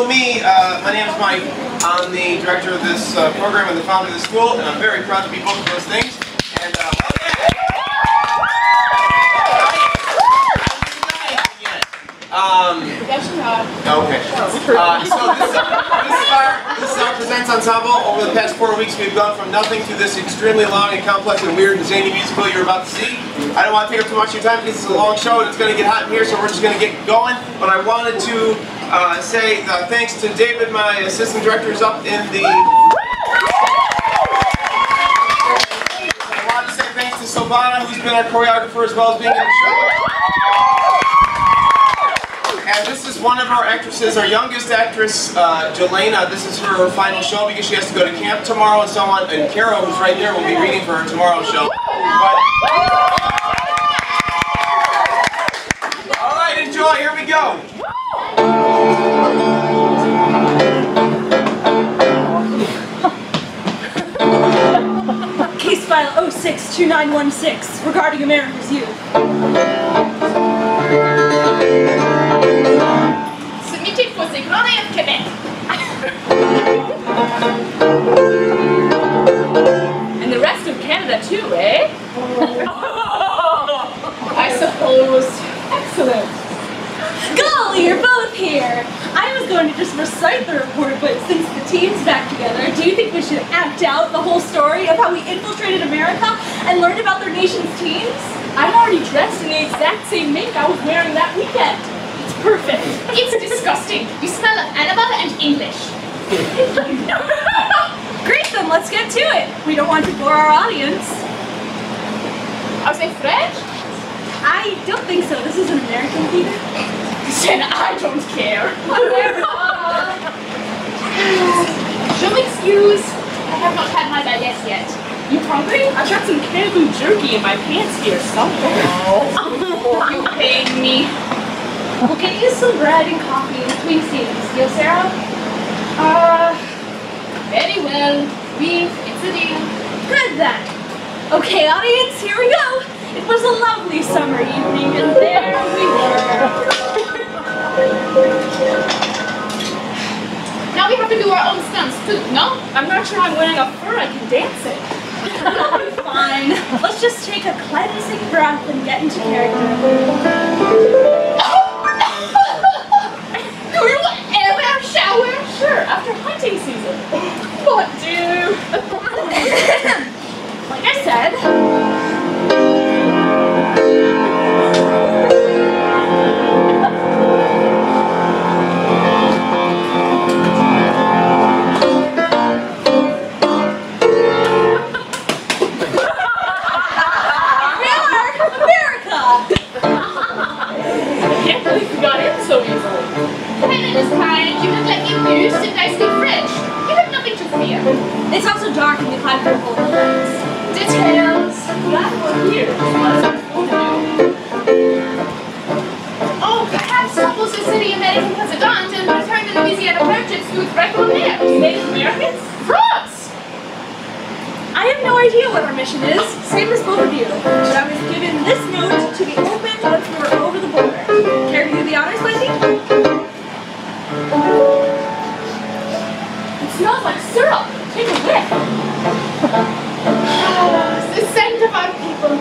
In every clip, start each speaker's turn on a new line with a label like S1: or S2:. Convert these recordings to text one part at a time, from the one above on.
S1: know me, my name is Mike. I'm the director of this program and the founder of the school, and I'm very proud to be both of those things. And okay. So this is our Presents Ensemble. Over the past 4 weeks, we've gone from nothing to this extremely long and complex and weird and zany musical you're about to see. I don't want to take up too much of your time because it's a long show and it's going to get hot in here, so we're just going to get going. But I wanted to say thanks to David, my assistant director, who's up in the... I wanted to say thanks to Sylvana, who's been our choreographer as well as being in the show. And this is one of our actresses, our youngest actress, Jalena. This is her final show because she has to go to camp tomorrow and so on. And Carol, who's right there, will be reading for her tomorrow's show. All right, enjoy. Here we go.
S2: Case file 062916 regarding America's youth.
S3: Submitted for the Glory of Quebec. And the rest of Canada too, eh? I suppose. Excellent.
S2: Golly, you're both here. I was going to just recite the report, but since the team's back together, do you think we should act out the whole story of how we infiltrated America and learned about their nation's teams?
S3: I'm already dressed in the exact same make I was wearing that weekend. It's perfect. It's disgusting. You smell of Annabelle and English.
S2: Great, then let's get to it. We don't want to bore our audience.
S3: Are they French?
S2: I don't think so. This is an American theater.
S3: Then I don't care. Je m'excuse. I have not had my baguette yet. You hungry? I've got some caribou jerky in my pants here somewhere. Oh, you paid me.
S2: We'll get you some bread and coffee in between scenes. Deal, Sarah?
S3: Very well. Oui, it's a deal.
S2: Good then. Okay, audience, here we go. It was a lovely summer evening, and there we were.
S3: Now we have to do our own stunts too, no? I'm not sure I'm wearing a fur I can dance in.
S2: You'll be fine. Let's just take a cleansing breath and get into character.
S3: Do you ever shower? Sure, after hunting season. What do?
S2: Like I said. It's also dark and we climb through cold buildings.
S3: Details. That one here. Oh, perhaps Samples the city American president and return to Louisiana purchase with reclamare. Native Americans? France!
S2: I have no idea what our mission is, same as both of you. But I was given this note to be opened once we were over the border. Care to do the honors, Wendy?
S3: It smells like syrup. Take a whiff. The scent of our people.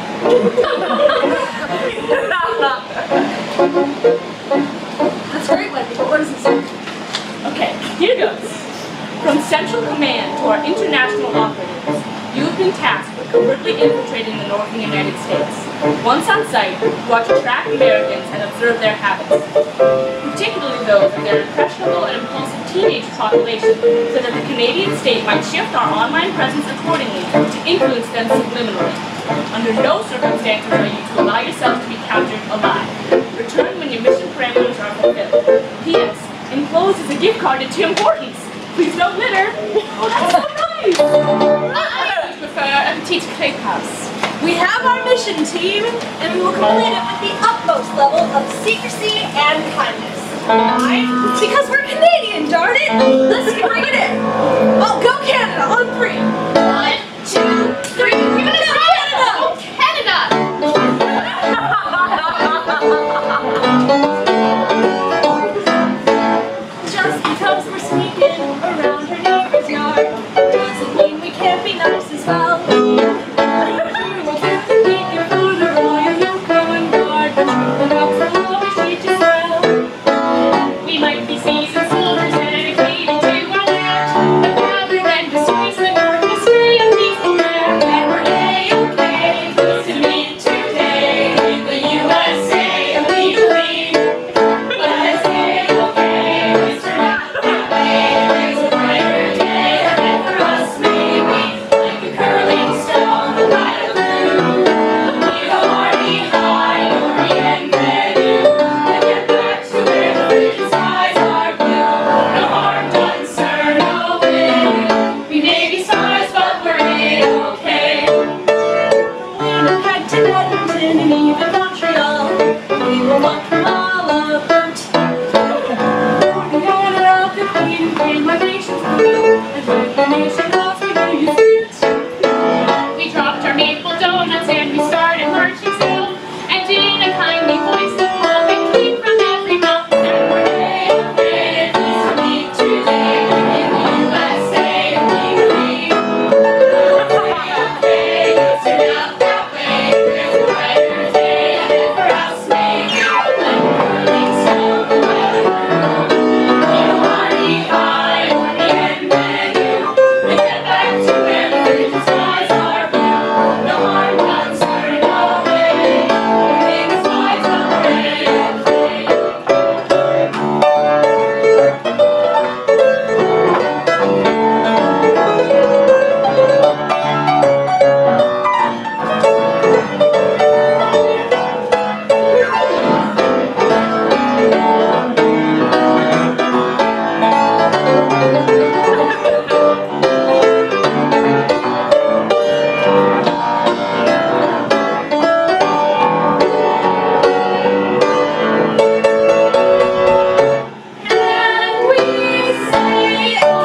S2: That's great, Wendy, but what does it say?
S3: Okay, here goes. From Central Command to our international operatives, you have been tasked with covertly infiltrating the northern United States. Once on site, you are to track Americans and observe their habits, particularly those of their impressionable and impulsive teenage population, so that the Canadian state might shift our online presence accordingly to influence them subliminally. Under no circumstances are you to allow yourself to be captured alive. Return when your mission parameters are fulfilled. P.S. Enclosed is a gift card to Tim Hortons. Please don't litter. Oh, that's so nice. I would prefer a petite crepe house.
S2: We have our mission, team, and we will complete it with the utmost level of secrecy and kindness. Why? Because we're Canadian, darn it! Let's bring it in. Oh, go Canada on 3. 1, 2, 3. Give it a go, Canada!
S3: Oh, Canada!
S2: Just because nurse as well.
S3: We might be seasoned soldiers dedicated to our land, but rather than disgrace the North, we stay a peaceful man. And we're A-OK, pleased to meet today in the USA illegally. But it's A-OK, it's turned out that way. There's a brighter day ahead for us, maybe, like a curling stone, the light of blue. We go hardy high, Orient menu, and get back to where the frigid skies are blue. No harm done, sir, no win. We may be stars, but we're A-OK.
S2: We'll head to Edmonton and even Montreal. We will walk from all about.
S3: The honor of the Queen and claim my nation's blue, and with the nation lost, we know you fit. We dropped our maple donuts and we started marching south, and in a kindly voice the calling came from every mouth. And we're A-OK, pleased to meet today in the USA illegally. A-OK, it's turned out that way. There's a brighter day ahead for us, maybe, like a curling stone, the light of blue. We go hardy high, Orient menu, and get back to where the frigid skies are blue. No harm done, sir, no way. We may be spies, but we're A-OK. And we say, oh,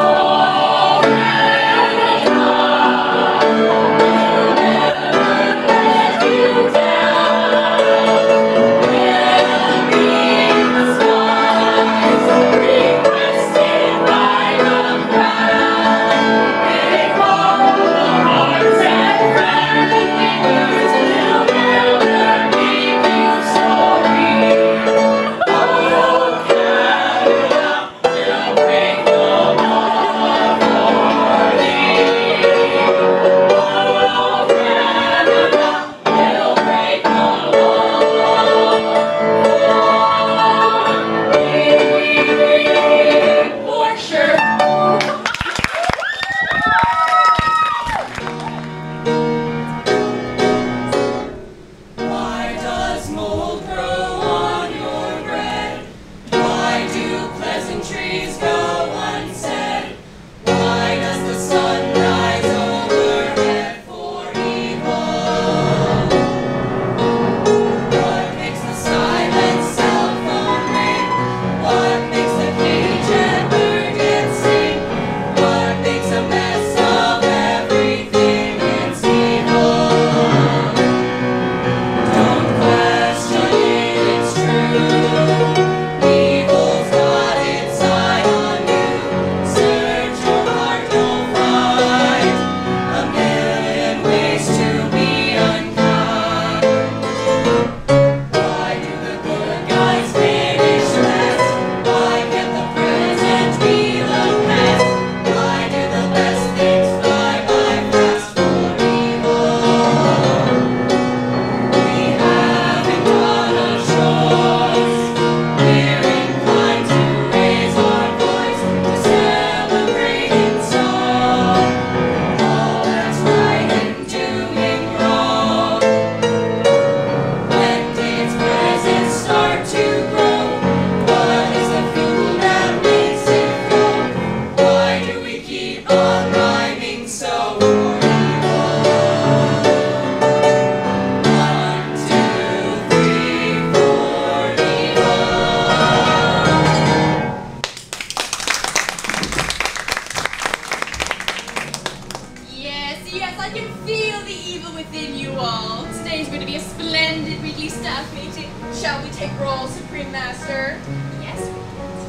S3: Canada, we'll never let you down. We'll be the spies requested by the crown. Take all the hearts and friendly words, we'll never make you sorry. Oh, Canada, we'll break the law for thee. Oh, Canada, we'll break the law for sure. Why does mold grow on your bread? Why do pleasantries go unsaid? Why does the sun rise overhead for evil? What makes the silent cell phone ring? What makes the cage and bird get sing? What makes a mess of everything? It's evil. Don't question it, it's true. Evil's got its eye on you. Search your heart, you'll find a million ways to be unkind. Why do the good guys finish last? Why can't the present be the past? Why do the best things fly by fast for evil? We haven't got a choice. We're inclined to raise our voice, to celebrate in song all that's right and doing wrong. When did presents start to grow? What is the fuel that makes it grow? Why do we keep on rhyming so for evil? 1, 2, 3, 4, evil.
S4: Yes, I can feel the evil within you all. Today's going to be a splendid weekly staff meeting. Shall we take roll, Supreme Master? Yes.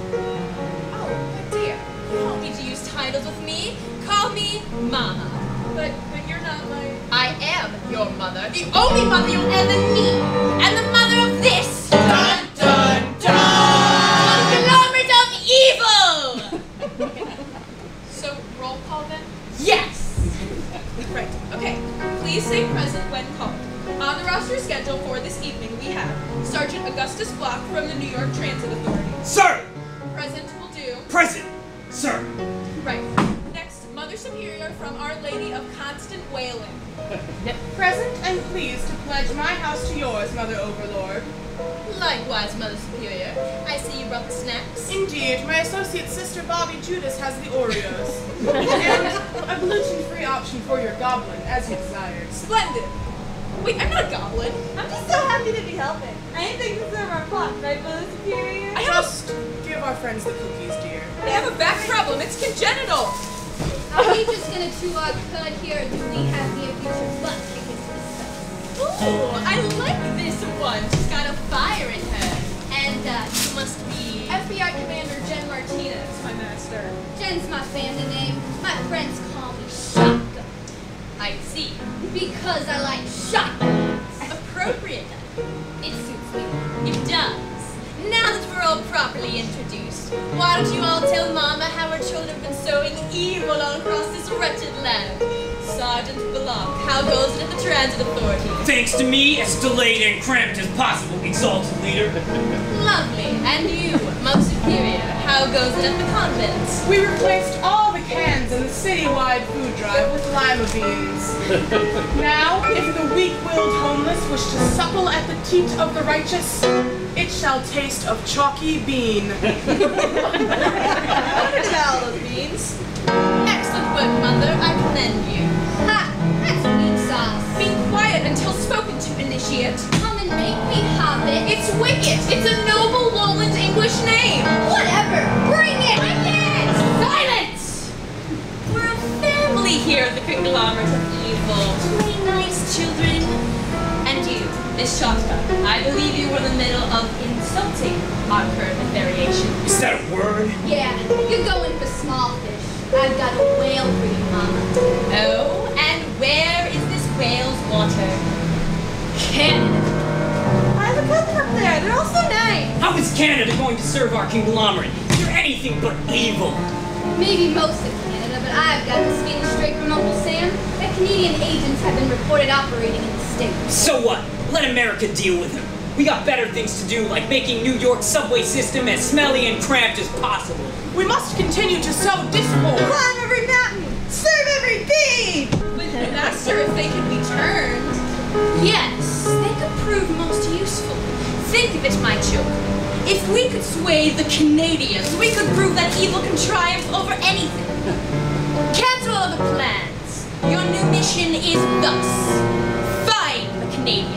S4: Oh, my dear, you don't need to use titles with me. Call me Mama. But you're not my... I am your mother. The only mother you'll ever need. And the mother of this. Dun, dun, dun! Conglomerate of evil! So, roll call then? Yes! Right, okay. Please say present when called. On the roster schedule for this evening, we have Sergeant Augustus Block from the New York Transit Authority.
S5: Sir!
S4: Present will do.
S5: Present, sir.
S4: Right. Next, Mother Superior from Our Lady of Constant Wailing.
S6: Present and pleased to pledge my house to yours, Mother Overlord.
S4: Likewise, Mother Superior. I see you brought the snacks.
S6: Indeed, my associate sister Bobby Judas has the Oreos. And a gluten-free option for your goblin, as you desired.
S4: Splendid. Wait, I'm not a goblin.
S2: I'm just so happy to be helping. Anything to serve our flock, right, Mother Superior?
S6: Just give our friends the cookies, dear.
S4: I have a back problem. It's congenital.
S7: Are we just gonna cut here, or do we have near future butt tickets to discuss?
S4: Ooh, I like this one. She's got a fire in her. And you must be... FBI Commander Jen Martinez, my master.
S7: Jen's my family name. My friends call me Shotgun.
S4: I see.
S7: Because I like shotguns.
S4: Appropriate.
S7: It suits me.
S4: It does. Now that we're all properly introduced, why don't you all tell Mama how her children have been sowing evil all across this wretched land? Sergeant Block, how goes it at the Transit Authority?
S5: Thanks to me, as delayed and cramped as possible, exalted leader.
S4: Lovely. And you, Mother Superior, how goes it at the convent?
S6: We replaced all the cans in the citywide food drive with lima beans. Now, if the weak-willed homeless wish to suckle at the teat of the righteous, it shall taste of chalky bean.
S4: What are all those beans? Excellent work, Mother. I commend you.
S7: Ha! That's weak sauce.
S4: Be quiet until spoken to, initiate.
S7: Come and make me hobbit.
S4: It's wicked. It's a noble lowland English name.
S7: Whatever. Bring it. Bring it.
S4: Silence! We're a family here at the Conglomerate of evil. 3 nice children. And you, Miss Shotgun, I believe you were in the middle of insulting our current variation.
S5: Is that a word?
S7: Yeah, you're going for small fish. I've got a whale for you, Mama.
S4: Oh, and where is this whale's water? Canada.
S2: Why look at them up there? They're all so nice.
S5: How is Canada going to serve our conglomerate? You're anything but evil.
S7: Maybe most of Canada, but I've got the skinny straight from Uncle Sam that Canadian agents have been reported operating in the States.
S5: So what? Let America deal with him. We got better things to do, like making New York's subway system as smelly and cramped as possible.
S6: We must continue to sow discord.
S2: Climb every mountain, serve every bee.
S4: With the master, if they could be turned. Yes, they could prove most useful. Think of it, my children. If we could sway the Canadians, we could prove that evil can triumph over anything. Cancel all the plans. Your new mission is thus. Find the Canadians.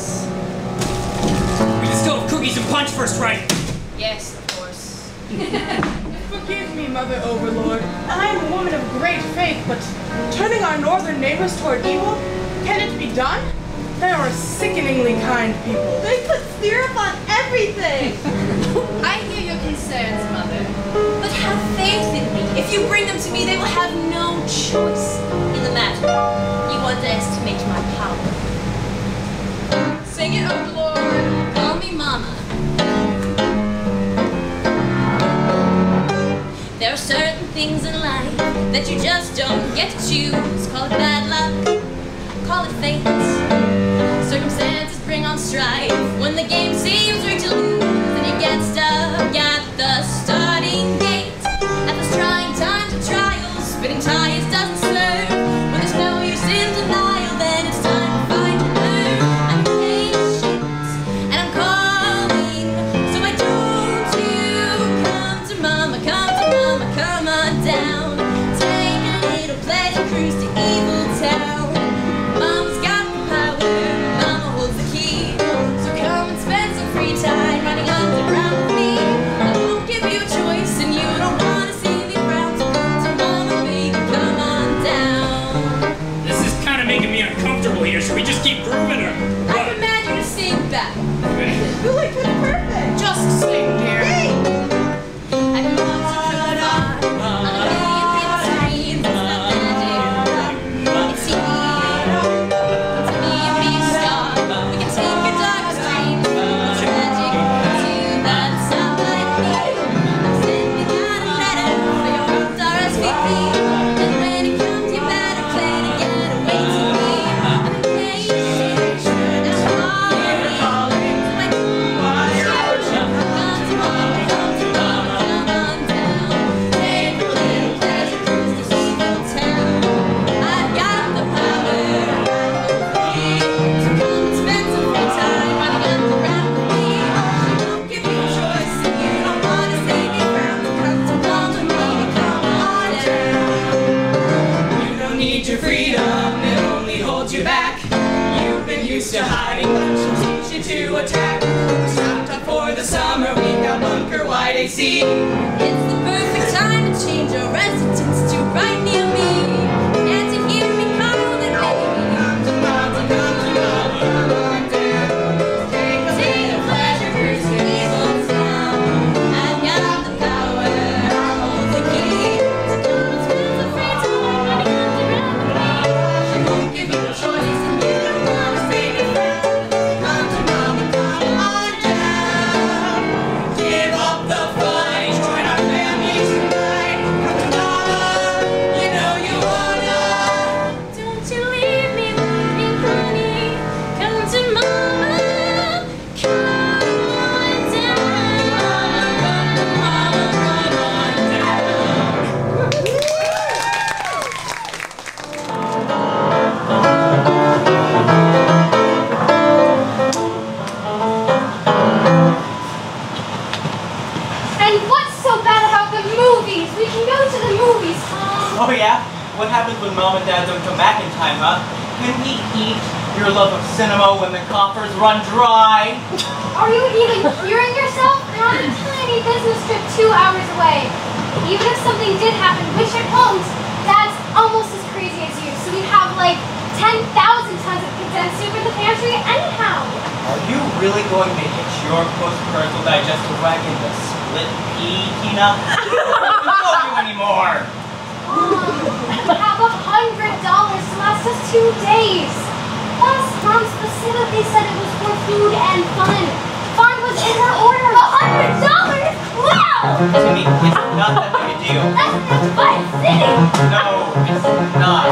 S5: We can still have cookies and punch first, right?
S4: Yes, of course.
S6: Forgive me, Mother Overlord. I am a woman of great faith, but turning our northern neighbors toward evil, can it be done? They are sickeningly kind people.
S2: They put syrup on everything.
S4: I hear your concerns, Mother. But have faith in me. If you bring them to me, they will have no choice in the matter. You underestimate my power. Sing it, Overlord. Call me Mama. There are certain things in life that you just don't get to choose. Call it bad luck, call it fate. Circumstances bring on strife. When the game seems rigged to lose, and you get stuck at the starting gate. At those trying times of trials, spinning tires doesn't serve. When there's no use in denial, then it's time to find your nerve. I'm patient, and I'm calling, so why don't you come to Mama, come on down. Take a little pleasure cruise to Evil Town. Mama's got the power, Mama holds the key. So come and spend some free time running underground with me. I won't give you a choice, and you don't want to see me frown. So come to Mama, baby, come on down.
S5: This is kind of making me uncomfortable here. Should we just keep grooving or
S4: I
S5: what?
S4: command you to sing back.
S2: You look perfect.
S6: Just sing, dear.
S2: Hey.
S4: I can watch you from afar on a million screens. It's not magic. It's
S8: To hiding, but she'll teach you to attack. We're stocked up for the summer, we've got bunker-wide AC.
S4: It's the perfect time to change your residence to right near me. Can't you hear me calling, baby?
S8: Come to mama, come on down. Take a little pleasure cruise to Evil Town.
S4: I've got the power, I hold the key. So come and spend some free time when you come around me.
S8: She won't give you a choice and you don't want to stay with her. Come to mama, come on down. Give up the fight, join our family tonight. Come to mama, you know you wanna.
S4: Don't you leave me waiting, honey. Come to mama, come on down.
S7: And what's so bad about the movies? We can go to the movies, Tom.
S9: Oh yeah? What happens when Mom and Dad don't come back in time, huh? Can we eat your love of cinema when the coffers run dry?
S7: Are you even hearing yourself? We're on a tiny business trip 2 hours away. Even if something did happen, which it won't, Dad's almost as crazy as you, so we'd have like 10,000 tons of condensed soup in the pantry anyhow.
S9: Are you really going to hitch your post-parental digestive wagon to split pea, Tina? I don't know you anymore!
S7: We have $100 to last us 2 days. Plus, Mom specifically said it was for food and fun. Fun was in her order. $100? Wow!
S9: Timmy, it's not that big a deal.
S7: That's enough to buy a city.
S9: No, it's not.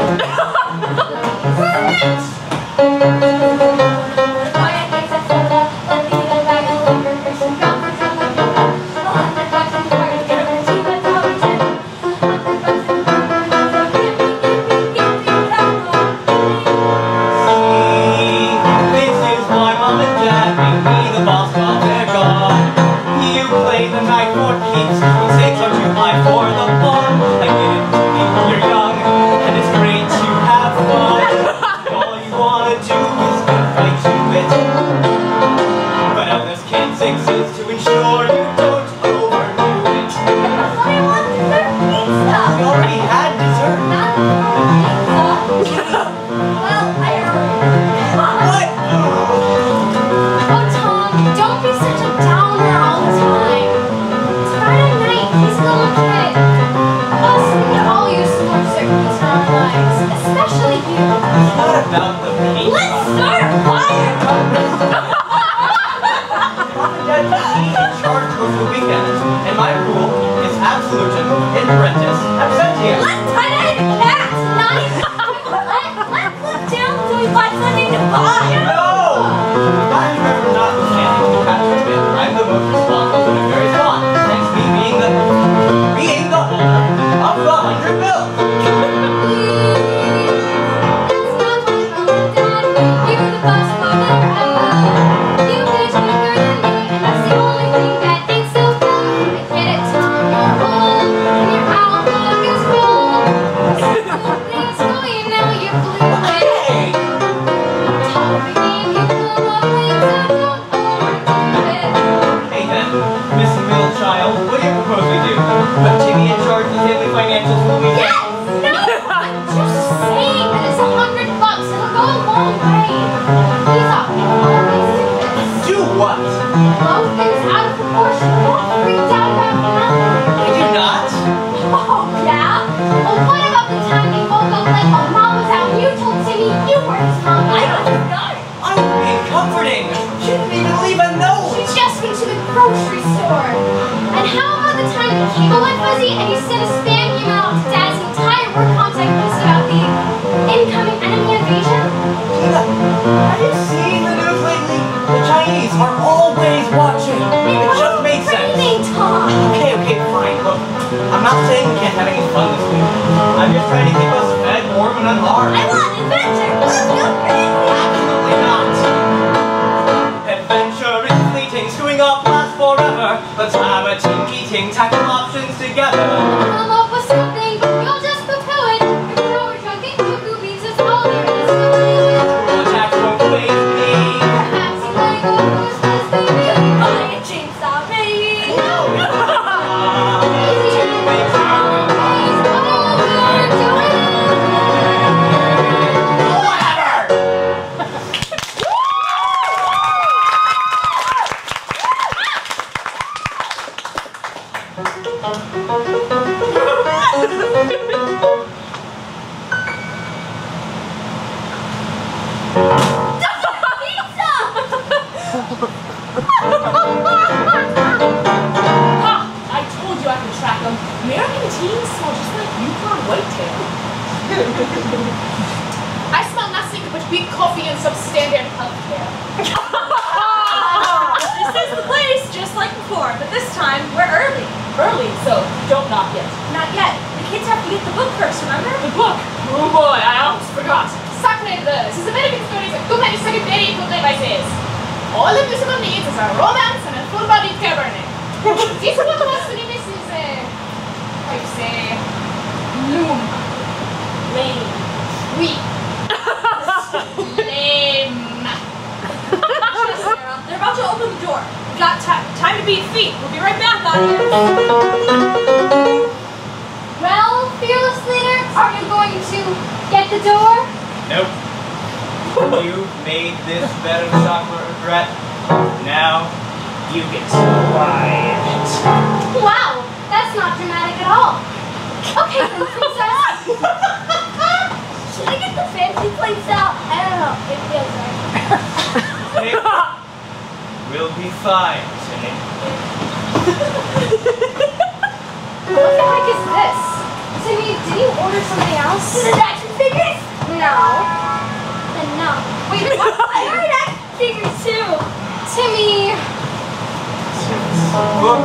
S7: You were words, Mom.
S2: I don't know.
S9: I'm being comforting. She didn't even leave a note.
S7: She just went to the grocery store. And how about the time the cable went fuzzy and you sent a spam email to Dad's entire work contact list about the incoming enemy invasion?
S9: Tina, have you seen the news lately? The Chinese are always watching. It just makes sense.
S7: Tom.
S9: Okay, fine. Look, I'm not saying we can't have any fun this week. I'm just trying to keep us fed, warm, and unharmed.
S2: I want an adventure. Let's go crazy.
S9: Absolutely not. Adventure is fleeting, screwing up lasts forever. Let's have a team meeting, tackle options together.
S7: Come up with something, you'll just fulfill it. If we're overdrinking, cuckoo beans is all there is to it.
S9: We'll attack from face me.
S7: Perhaps you might go first, let's do it.
S2: Buy a chainsaw, baby.
S7: No!
S3: I told you I could track them. American teens smell just like Yukon whitetail.
S6: I smell nothing but weak coffee and substandard healthcare.
S2: This is the place, just like before, but this time we're early.
S3: Early, so don't knock yet.
S2: Not yet. The kids have to get the book first, remember?
S3: The book. Oh boy, I almost forgot.
S6: Sacred verse is American stories of too many secondary food devices. All a museum needs is a romance and a full-bodied cabernet. This one was the name is how you say, loom.
S3: Lame.
S6: Oui. Lame.
S2: They're about to open the door. We got time to beat feet. We'll be right back, audience.
S7: Well, fearless leader, are you going to get the door?
S9: Nope. You made this bed of chocolate regret. Now, you get to lie in it.
S7: Wow, that's not dramatic at all. Okay, then, princess.
S2: Should I get the fancy plates out? I don't know. It feels right.
S9: Hey, we'll be fine, Timmy.
S7: What the heck is this? Timmy, did you order something else?
S2: Is it action figures?
S7: No. Then no. Wait, what?
S2: I heard action figures too.
S7: Timmy.
S9: Book.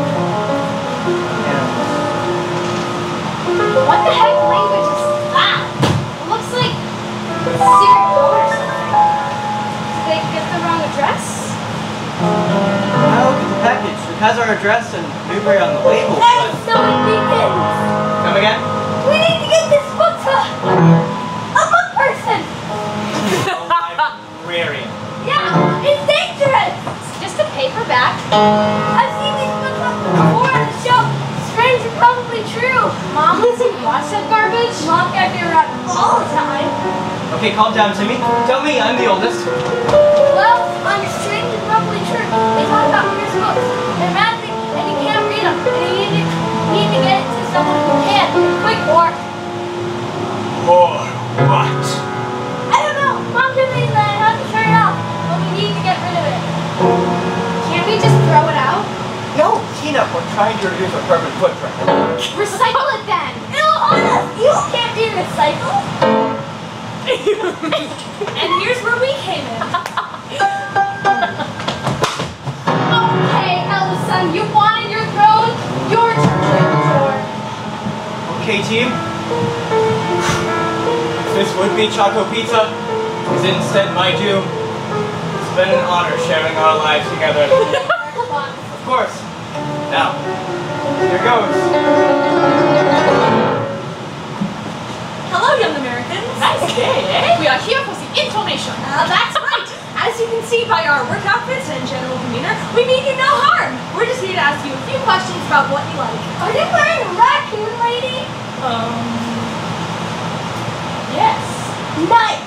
S7: What the heck language is that? It looks like secret code or something. Did they get the wrong address?
S9: Now look at the package. It has our address and Newberry on the label,
S2: Hey,
S9: but...
S2: so it begins.
S9: Come again?
S2: We need to get this book to a book person.
S9: A librarian.
S2: Yeah, it's dangerous.
S7: It's just a paperback.
S2: I've seen these books before on the show. Strange and probably true.
S7: Mom doesn't watch that garbage.
S2: Mom can't be around all the time.
S9: Okay, calm down, Timmy. Tell me I'm the oldest.
S2: Well, on Strange and probably true, they talk about Peter's books. They're magic, and you can't read them. And you need to get it to someone who can, quick or...
S9: Or what?
S2: I don't know. Mom told me that I have to turn it off, but we need to get rid of it.
S7: Can't we just throw it out?
S9: No, Tina, we're trying to reduce our carbon footprint.
S7: Recycle it then.
S2: It'll haunt us. You can't be recycled. And here's where we came in.
S7: Okay, eldest son, you wanted your throne. Your turn to the door.
S9: Okay, team. This would be Choco Pizza is instead my doom. It's been an honor sharing our lives together. Of course. Now, here goes.
S2: Hello, young Americans.
S3: Nice day, eh?
S6: We are here for the information.
S2: That's right. As you can see by our work outfits and general demeanor, we mean you no harm. We're just here to ask you a few questions about what you like. Are you wearing a raccoon, lady?
S3: Yes.
S2: Nice.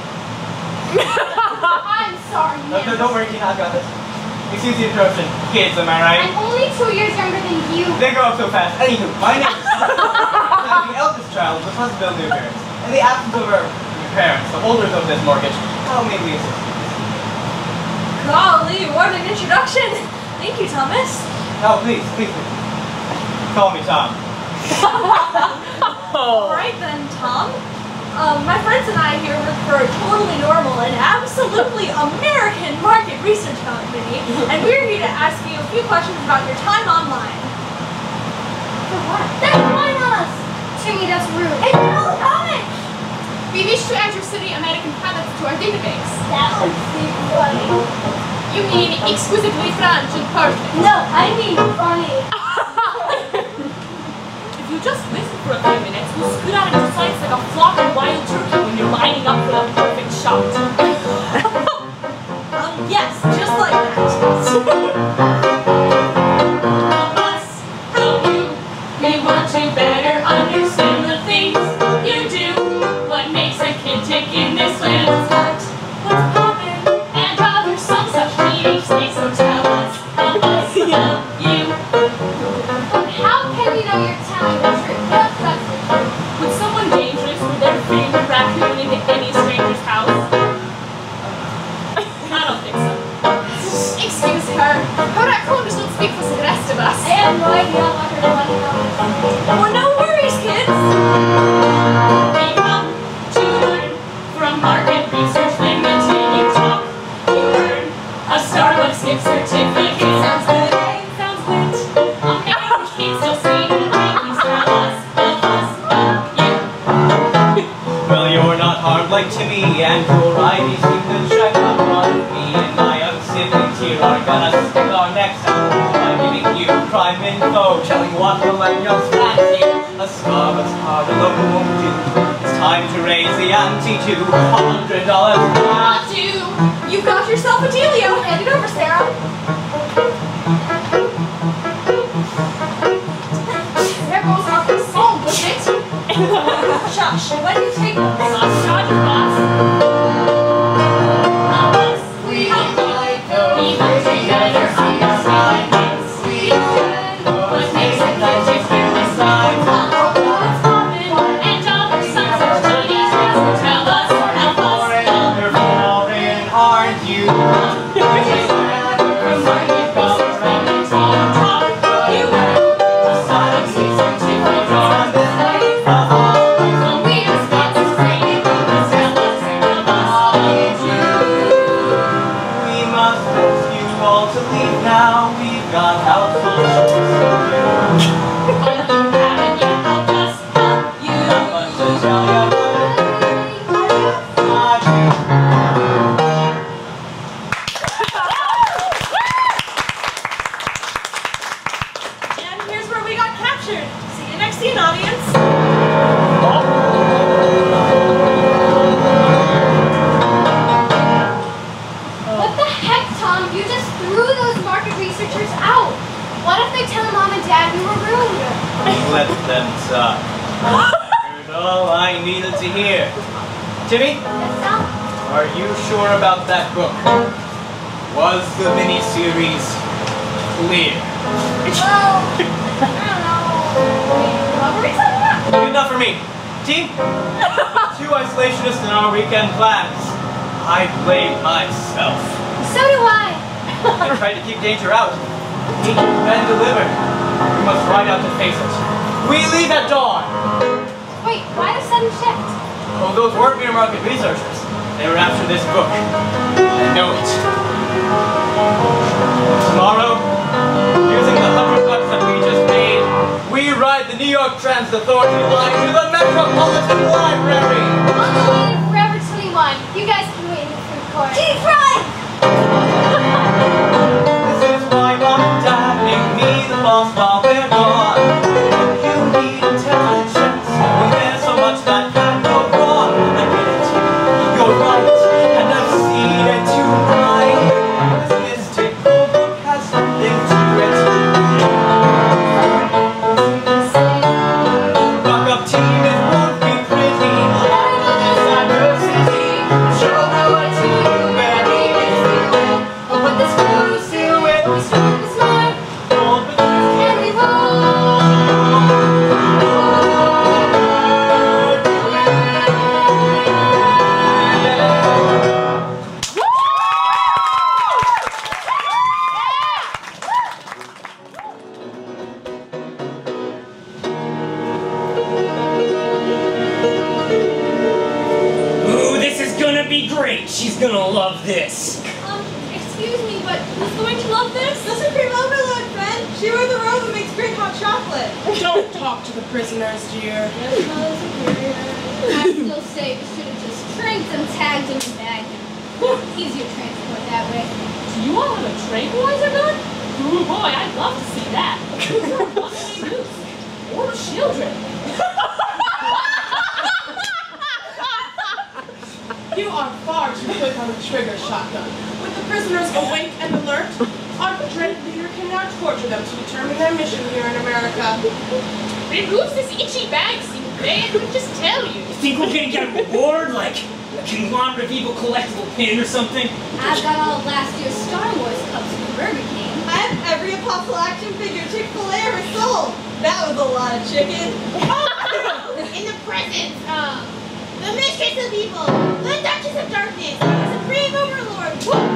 S7: I'm sorry,
S9: No,
S7: ma'am.
S9: don't worry, Tina, I got this. Excuse the interruption. Kids, am I right?
S7: I'm only 2 years younger than you.
S9: They grow up so fast. Anywho, my name is I'm the eldest child of the Isabelle Newberry. In the absence of our Parents, the holders of this mortgage. How may we assist you?
S2: Golly, what an introduction! Thank you, Thomas.
S9: Oh, please. Call me Tom.
S2: Alright then, Tom. My friends and I here work for a totally normal and absolutely American market research company, and we're here to ask you a few questions about your time online.
S7: For what? They're relying on us! Timmy, that's rude. Hey, no, comment!
S3: We wish to add your city American products to our database.
S7: That would be funny.
S3: You mean exquisitely French and perfect?
S7: No, I mean funny.
S3: If you just listen for a few minutes, we'll scoot out of your sights like a flock of wild turkey when you're lining up for the perfect shot.
S2: Yes, just like that.
S3: Help us, help you. We want to better understand the things you do. What makes a kid tick in this land? What's poppin'? And other some such teenage things. So tell us, help you.
S7: How can we know you're telling the truth? That's the truth.
S3: Would someone dangerous with their favorite raccoon into any stranger's house? I don't think so. Excuse her. Her raccoon does not speak for the rest of us.
S7: I have no idea what her funny comments are.
S2: Well, no worries, kids.
S3: We come to learn from market research limited. You talk, you earn a Starbucks gift certificate. Sounds good, eh? Sounds lit. American kids still sing the please tell us, help you.
S9: Well, you're not harmed like Timmy, and your IDs seem to check up on me, and my young siblings here are gonna stick our necks out by giving you crime info, telling what millennials fancy. A Starbucks card alone won't do. It's time to raise the ante to $100.
S3: Not you.
S2: You've got yourself a dealio. Hand it over, Sarah.
S3: There goes our croissant, doesn't it?
S2: Shush. When do you take those?
S3: Not Dodger boss. Help us. We help you. We want to better understand things. We should. What makes a kid tick in this life? What's poppin'? And other some such teenage things. So tell us, help us.
S9: Foreign, aren't you?
S3: From market research limited. You talk, you earn a Starbucks gift certificate. We respect this training. Please tell us, help us.
S9: We must ask you all to leave now. We've got household chores to do.
S3: But you haven't yet helped us help you.
S9: Not much to tell you, but not you.
S2: And here's where we got captured. See you next scene, audience.
S7: What the heck, Tom? You just threw those market researchers out. What if they tell Mom and Dad we were rude?
S9: Let them talk. I heard all I needed to hear. Timmy,
S7: Yes, Tom?
S9: are you sure about that book? Was the miniseries clear?
S7: Well, I don't know. What were we talking about?
S9: Good enough for me. Team, two isolationists in our weekend plans. I blame myself.
S7: So do I.
S9: I tried to keep danger out. Eat and deliver. We must ride out to face it. We leave at dawn.
S7: Wait, why the sudden shift?
S9: Oh, those weren't mere market researchers. They were after this book. I know it. Tomorrow, using the $100 that we just made, we ride the New York Transit Authority line to the Metropolitan Library.
S7: On the way to Forever 21. You guys can wait in the food court. Deep fried!
S9: This is why Mom and Dad make me the boss while they're gone. You need intelligence when there's so much that can go wrong. I get it. You're right, and I've seen it tonight. This mystical book has something to it. Rock up team, it won't be pretty. Handle this adversity. Show her what to do, baby. We'll put this close to it. We start with smart. Bold but and
S5: Great, she's gonna love this.
S2: Excuse me, but who's going to love this?
S10: The Supreme Overlord, friend. She wrote the robe that makes great hot chocolate.
S6: Don't talk to the prisoners, dear.
S7: Yes, Mother Superior. I still say we should have just tranked them, tagged them, and bagged them. Easier transport that way.
S3: Do you all have a tranquilizer gun? Ooh, boy, I'd love to see that. Or children.
S6: You are far too quick on the trigger, shotgun. With the prisoners awake and alert, our dread leader can now torture them to determine their mission here in America.
S3: Remove this itchy bag, Steve. I can just tell you.
S5: You think we're gonna get a reward, like a Conglomerate of Evil collectible pin or something?
S7: I've got all of last year's Star Wars cups from Burger King.
S10: I have every Apostle action figure Chick-fil-A ever sold. That was a lot of chicken.
S4: In the presence of the Mistress of Evil, the Duchess of Darkness, the Supreme Overlord.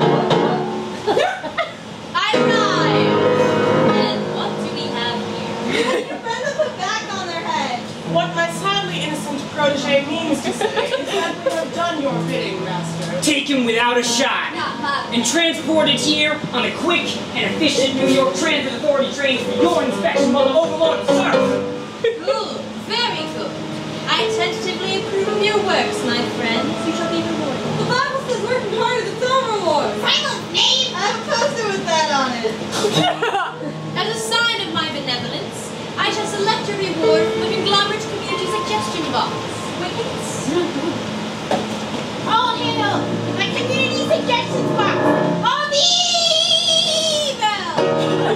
S4: I arrive. And what do we have here?
S10: Your friend with a bag on their head.
S6: What my sadly innocent protege means to say is that we have done your bidding, Master.
S5: Taken without a shot.
S7: Not my
S5: And transported here on a quick and efficient New York Transit Authority train for your inspection while the Overlord serves.
S4: Good, very good. I tentatively approve of your works, my friends. You shall be rewarded.
S10: The Bible says working hard is its own reward.
S4: Silent name!
S10: I have a poster with that on it.
S4: As a sign of my benevolence, I shall select a reward from the Conglomerate Community Suggestion Box. Wickets. All hail the Community Suggestions Box of Evil!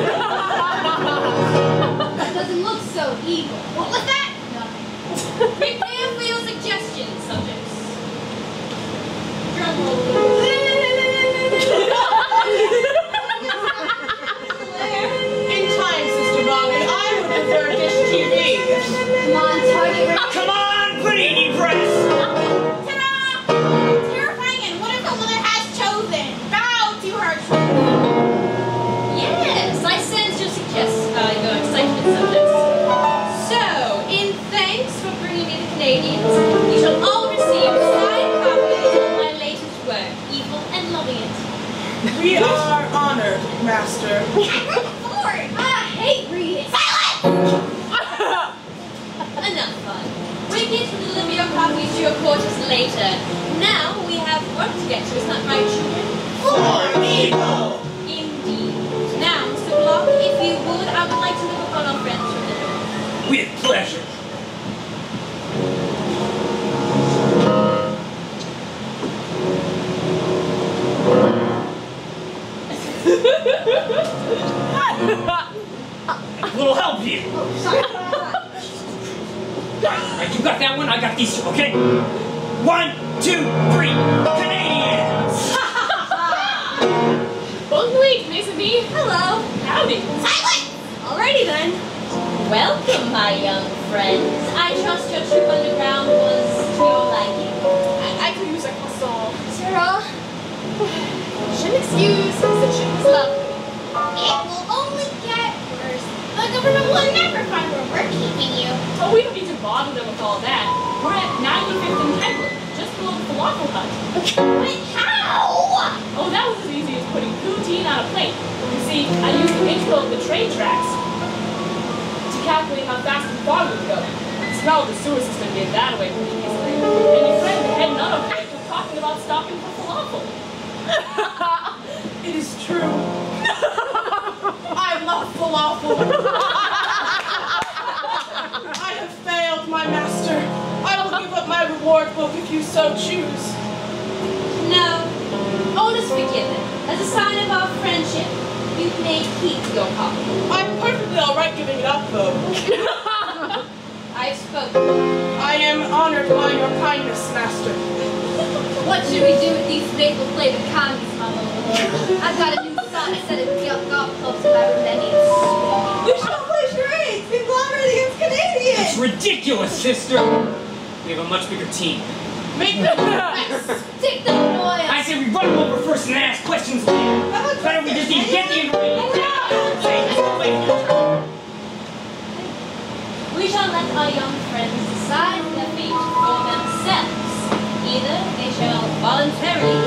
S7: That doesn't look so evil.
S4: What was that?
S7: Nothing.
S4: Prepare for your suggestions, subjects. Drum roll.
S6: In time, Sister Bobby, I would prefer Dish TV.
S7: Come on, target.
S5: Come on, Panini Press!
S4: Ta-da! Terrifying and what if the mother has chosen? Bow to her Yes, I sense your your excitement, subjects. So, in thanks for bringing me the Canadians, you shall all receive signed copies of my latest work, Evil and Loving It.
S6: We are honored, Master.
S4: Lord,
S7: I hate reading.
S4: silence! Enough fun. Wicked will deliver your copies to your quarters later. Now we have work to get to, isn't that right, children?
S1: For evil!
S4: Indeed. Now, Mr. Block, if you would, I would like to look upon our friends for dinner.
S5: With pleasure. A little help here. Alright, you got that one, I got these two, okay? 1, 2, 3, Canadians!
S3: Bon nuit, mes amis.
S4: Hello.
S3: Howdy.
S4: Silence! Alrighty then. Welcome, my young friends. I trust your trip underground was to your liking.
S3: I could use a croissant.
S7: Sarah,
S3: Je m'excuse, the trip was lovely.
S4: It will only get worse. The government will never find where we're keeping you.
S3: Oh, we don't need to bother them with all that. We're at 95th and Henry, just below the falafel hut.
S4: But how?
S3: Oh, that was as easy as putting poutine on a plate. You see, I used the integral of the train tracks to calculate how fast the car would go. The smell of the sewer system gave that away pretty easily. And your friend, the head nut of it, was talking about stopping for falafel.
S6: It is true. I love falafel. I have failed, my master. I will give up my reward book if you so choose.
S4: No. Orders forgiven. As a sign of our friendship, you may keep your copy.
S6: I'm perfectly alright giving it up, though.
S4: I've spoken.
S6: I am honored by your kindness, master.
S7: what should we do with these maple-flavored candies, Mama? I've got a new sonnet set of golf clubs if I remember it.
S10: We shall play charades! Conglomerate against Canadians!
S5: It's ridiculous, sister! We have a much bigger team.
S6: Make them nice.
S7: Stick them in oil.
S5: I say we run them over first and ask questions later. Why don't we just even get the information?
S4: We shall let our young friends decide their fate for themselves. Either they shall voluntarily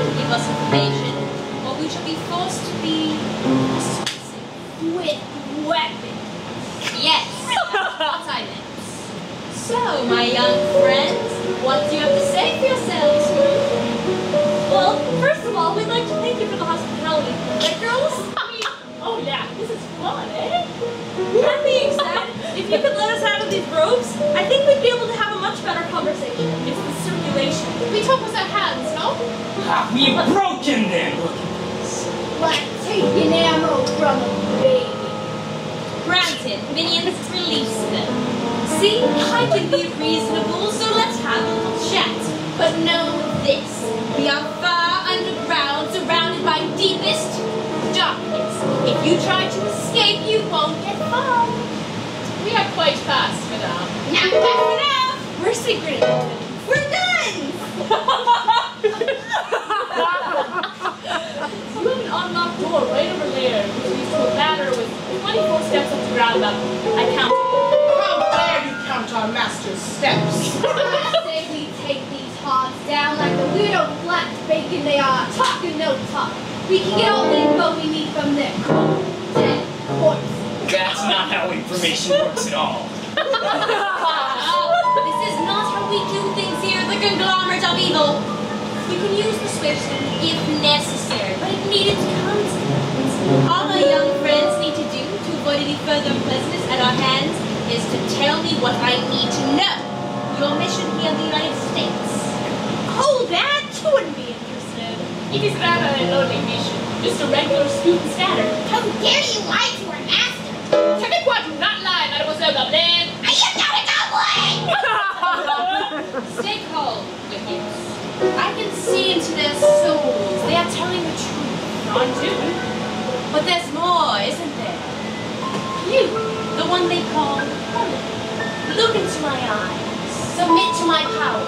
S4: my young friends. What do you have to say for yourselves?
S3: Well, first of all, we'd like to thank you for the hospitality. Right, girls? Oh yeah, this is fun, eh? That being said, if you could let us out of these robes, I think we'd be able to have a much better conversation. It's the circulation.
S6: We talk with our hands, no?
S5: We've broken them! Look at this.
S7: Like taking ammo from a baby.
S4: Granted, minions release them. See, I can be reasonable, so let's have a little chat. But know this, we are far underground, surrounded by deepest darkness. If you try to escape, you won't get far.
S6: We are quite fast, madame.
S4: Now that's enough!
S3: We're secret.
S4: We're done!
S3: You have an unlocked door right over there, which leads to a ladder with 24 steps up to ground level. I counted.
S6: How dare you count our master's steps?
S7: I say we take these hogs down like the weirdo black bacon they are. Talk and no talk. We can get all the info we need from their cold, dead corpse.
S5: That's not how information works at all.
S4: This is not how we do things here at the Conglomerate of Evil. We can use persuasion if necessary, but if needed comes. All our young friends need to do to avoid any further unpleasantness at our hands is to tell me what I need to know. Your mission here in the United States.
S3: Oh, that you wouldn't be interested. It is rather a lonely mission. Just a regular scoop and scatter.
S7: How dare you lie to our master?
S3: Quebecois do not lie, Mademoiselle Gablin.
S7: I am not a goblin!
S4: Stay calm, witches. I can see into their souls. They are telling the truth.
S3: On too.
S4: But there's more, isn't there? You, the one they call Helen. Look into my eyes. Submit to my power.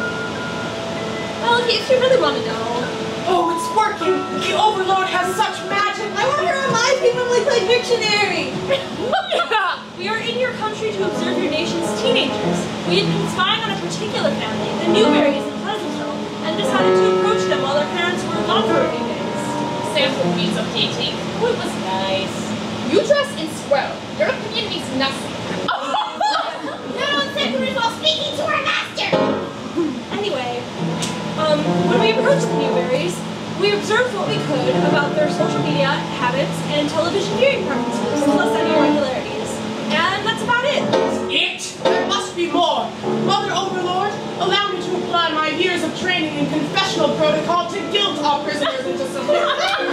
S3: Well, if you really want to know.
S6: Oh, it's working! The Overlord has such magic!
S10: I wonder how my people look like Pictionary.
S3: We are in your country to observe your nation's teenagers. We had been spying on a particular family, the Newberries in Pleasantville, and decided to approach them while their parents were gone for a few days. Sample means updating. Oh, it was nice.
S6: You dress in swell. Your opinion means nothing.
S7: No one said we were all speaking to our master!
S3: Anyway, when we approached the Newberries, we observed what we could about their social media habits and television viewing preferences, plus any irregularities. And that's about it.
S6: There must be more. Mother Overlord, allow me to apply my years of training in confessional protocol to guilt our prisoners into submission.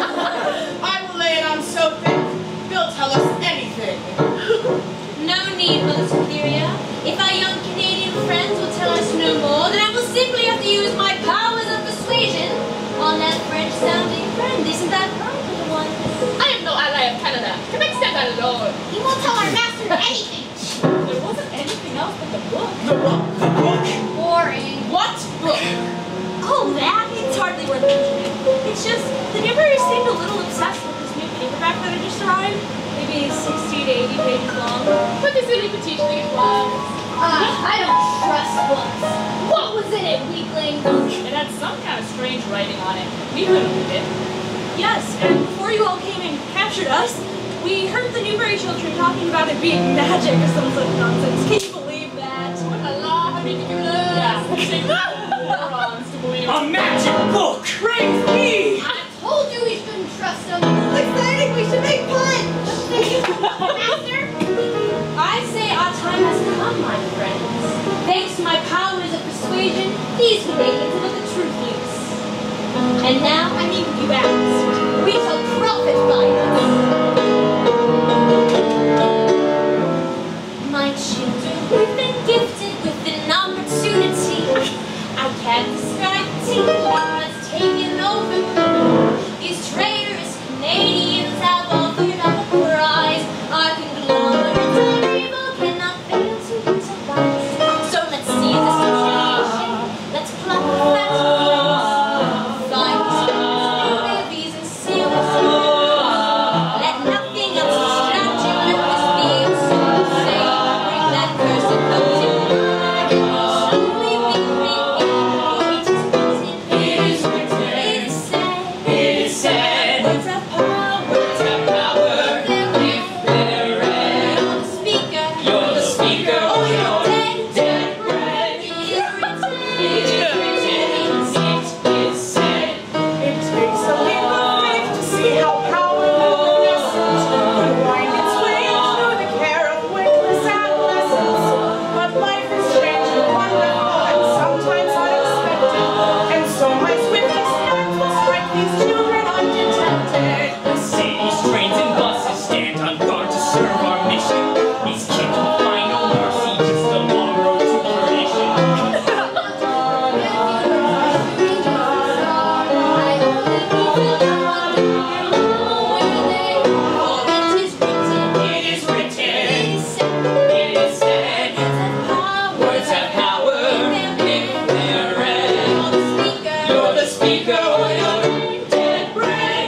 S6: I will lay it on so thick, they'll tell us anything.
S4: No need, Mother Superior. If our young Canadian friends will tell us no more, then I will simply have to use my powers of persuasion on that French-sounding friend. Isn't that right, little one?
S3: I am no ally of Canada. Quebec stand alone.
S7: He won't tell our master anything!
S3: There wasn't anything else but the book.
S5: The book?
S7: Boring.
S6: What book?
S3: Oh, that? It's hardly worth mentioning. It's just, the Newberries seemed a little obsessed with this new paperback that had just arrived. Maybe 60 to 80 pages long. But they said we could teach these ones.
S7: I don't trust books. What was in it, weakling?
S3: It had some kind of strange writing on it. We couldn't read it. Yes, and before you all came and captured us, we heard the Newberry children talking about it being magic or some such nonsense. Can you believe that? What a lot of ridiculous! Yeah, it takes morons to believe it.
S5: A magic book!
S6: Crazy!
S7: I told you we shouldn't trust them.
S10: Exciting, we should make fun.
S7: Master?
S4: I say our time has come, my friends. Thanks to my powers of persuasion, these Canadians have let the truth loose. And now I need you out. We shall profit by this. My children, we've been gifted with an opportunity. I can't describe it to you, but it's taken
S6: these children undetected.
S5: The city's trains and buses stand on guard to serve our mission. These kids will find no mercy, just a long road to perdition. It is written, it is said, words have power if they're read. You're the speaker or you're dead bread.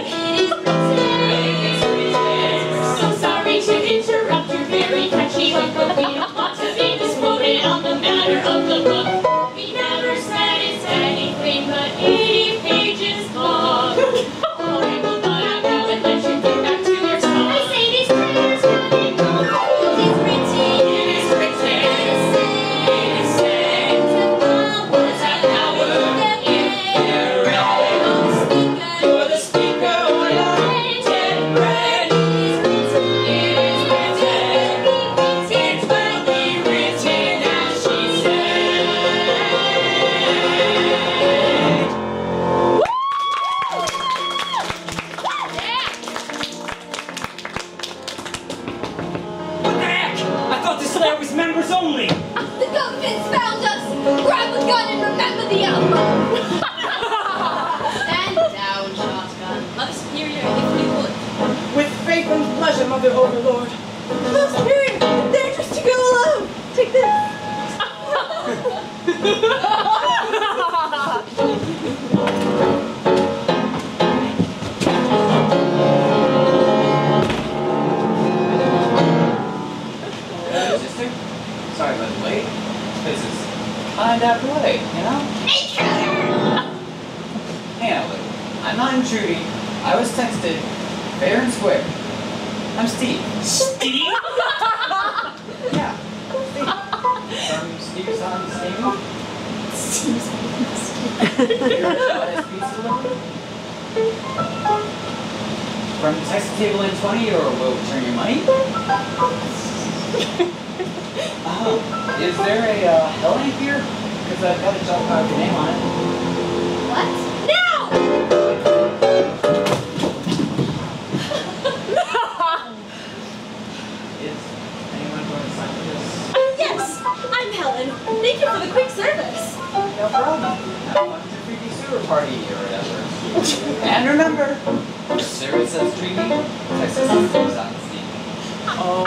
S5: So sorry to interrupt your very catchy hook, but we don't want to be misquoted on the matter of the book. We never said it's anything but 80 pages long. Alright, well, but I'll go and let you get back to your song.
S7: I say these prayers for people. It is written.
S5: It is written, it is said, words have power if they're read. You're the speaker or you're dead bread. It is written, it will be written as she said. What the heck? I thought this lair was members only.
S7: The government's found us. Grab a gun and remember the outlaw.
S4: Stand down, shotgun. Mother Superior, if you would.
S6: With faith and pleasure, Mother Overlord. Mother Superior, they're just to go alone. Take this.
S9: Sister, sorry about the wait. This is kind of late, you know? Hang on, Lou. I'm not intruding. I was texted fair and square. I'm Steve.
S5: Steve?
S9: Yeah, Steve. From Steve's on Steve.
S3: Steve's
S9: Pizza delivery? From text table in 20 or we'll return your money? Is there a Helen here? Because I've got a job with your name on it.
S7: What? Now!
S9: Is anyone going to sign for this?
S2: Yes, I'm Helen. Thank you for the quick service.
S9: No problem. Welcome to Freaky Sewer Party or whatever. And remember, service says treaty, Texas is on Steve.
S3: Oh.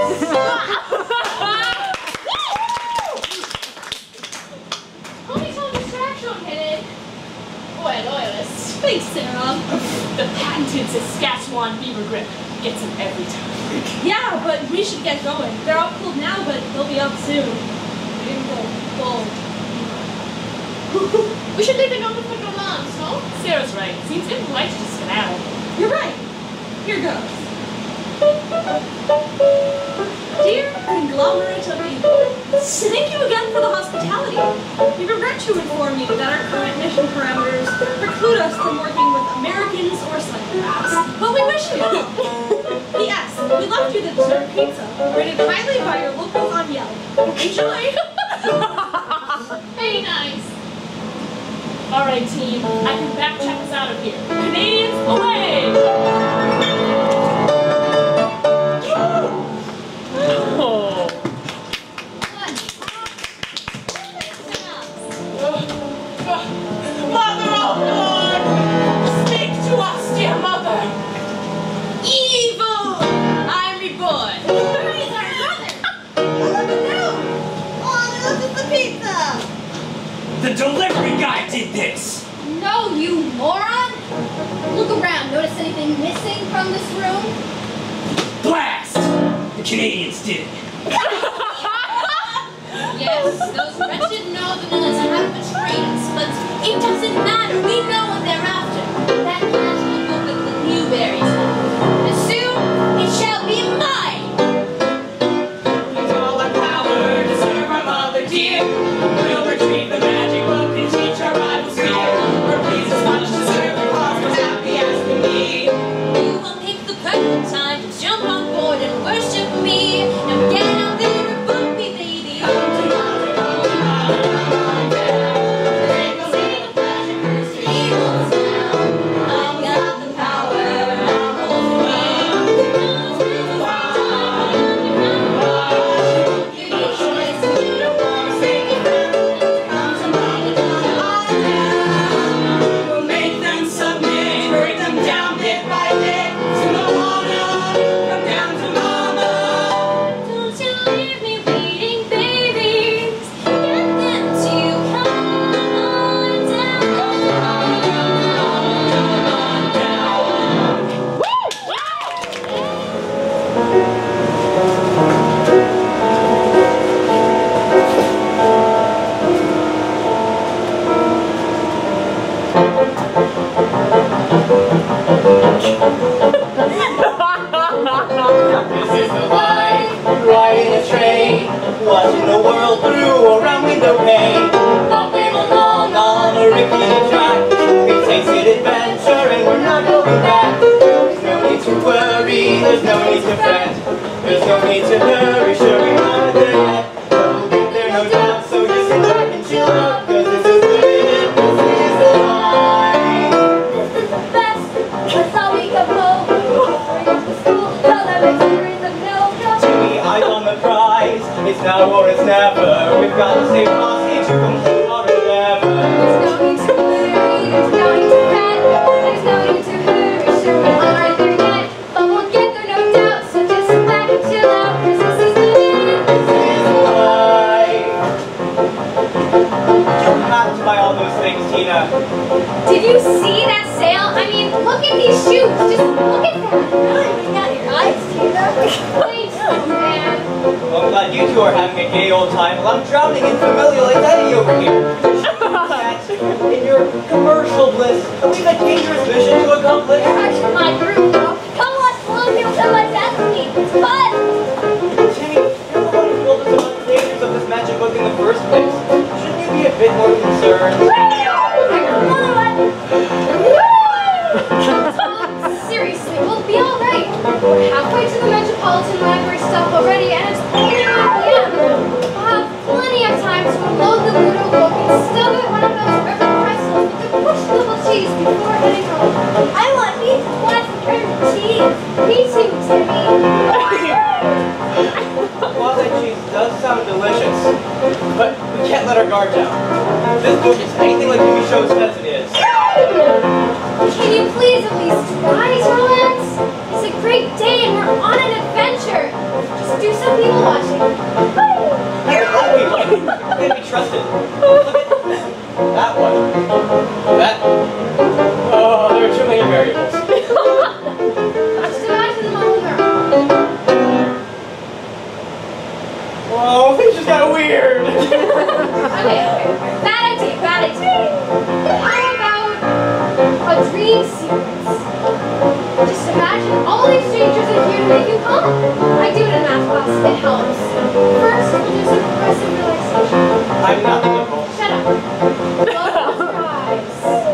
S2: Homie's home distraction hit it. Boy, loyalists.
S3: Thanks, Sarah. The patented Saskatchewan beaver grip gets him every time.
S2: Yeah, but we should get going. They're all cooled now, but they'll be up soon. Cold.
S4: We should leave a note for your moms, no?
S3: Sarah's right. Seems impolite to skedaddle.
S2: You're right. Here goes. Dear Conglomerate of People, thank you again for the hospitality. We regret to inform you that our current mission parameters preclude us from working with Americans or psychopaths, but we wish you well. P.S. We left you the dessert pizza, rated highly by your locals on Yelp. Enjoy!
S4: Very nice.
S3: Alright, team. I can back check us out of here. Canadians, away! Oh.
S6: Mother Overlord! Speak to us, dear mother!
S4: Evil! I'm reborn.
S7: Where is our brother?
S10: Look at them! Oh, look at the pizza!
S5: The delivery guy did this!
S7: No, you moron! Look around. Notice anything missing from this room?
S5: Blast! The Canadians did it.
S4: Yes, those wretched northerners have betrayed us, but it doesn't matter. We know what they're after. That magical book of the Newberries. And soon, it shall be mine!
S5: With all our power to serve our mother dear, we'll retrieve the magic book and teach our rivals fear. We're pleased as much to serve the cause, we're happy as can be.
S4: You will pick the perfect time to jump on board and worship me. Now get out there and book me, baby. Take a seat, pleasure, first,
S9: This is the life, riding a train, watching the world through a round window pane, bumping along on a rickety track. We've tasted adventure and we're not going back. There's no need to worry, there's no need to fret, there's no need to hurry, sure we're not there yet. We'll get there, no doubt, so just sit back and chill out, cause this is the life, this is the life.
S7: This is the best. That's all we can hope. Hurry up to school to tell them it's here in the milk.
S9: Timmy, eyes on the prize, it's now or it's never. We've got to stay frosty to complete our endeavor.
S7: There's no need to worry. There's no need to fret. There's no need to hurry. Sure we aren't there yet, but we'll get there no doubt. So just sit back and chill out, 'cause this is the life.
S9: This is the life. You have to buy all those things, Tina.
S7: Did you see that sale? I mean, look at these shoes. Just look at that. Really, you got your eyes, Tina. Thanks, man.
S9: Well, I'm glad you two are having a gay old time. Well, I'm drowning in familial identity over here. In your commercial bliss, and we've a dangerous mission to accomplish.
S7: You're actually my group, bro. Come watch Slow Hills and my destiny. It's fun.
S9: Timmy, you're the one who told us about the dangers of this magic book in the first place. Shouldn't you be a bit more concerned?
S7: I got another one. Seriously, we'll be all right. We're halfway to the Metropolitan Library stop already, and it's only 9 p.m. We'll have plenty of time to unload the Ludo book and still get one of those river pretzels with the push little cheese before heading home. I want these classic river cheese. Me too, Timmy.
S9: Well, that cheese does sound delicious, but we can't let our guard down. This book is anything like TV show says it is.
S7: Can you please at least try to relax? It's a great day and we're on an adventure. Just do some people watching.
S9: People can't be trusted. Look at that one. That. Oh, there are too many variables.
S7: Just imagine them all in their own.
S9: Whoa, things just got weird.
S7: Okay. Bad idea. How about a dream sequence? Just imagine all these strangers are here to make you calm. I do it in math class. It helps. First, we'll do some progressive relaxation.
S9: I'm not the liberal.
S7: Shut up. Close your eyes.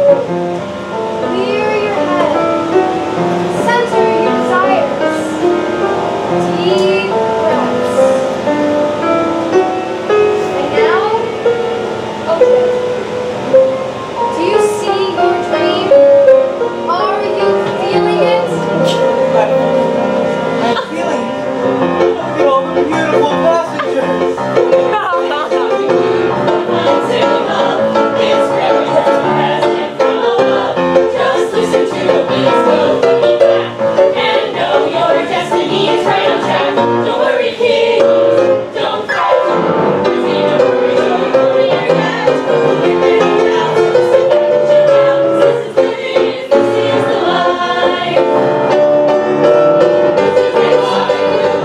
S7: Clear your head. Center your desires. Deep breaths. And now, open. Do you see your dream? Are you feeling it?
S9: I'm feeling all the beautiful passengers.
S5: Just listen to the beats go boom back, and know your destiny is right on track. Don't worry, kids, don't fret. There's need to worry, don't worry your dad. We'll get there no doubt. So sit back and chill out. This is the life. This is the life.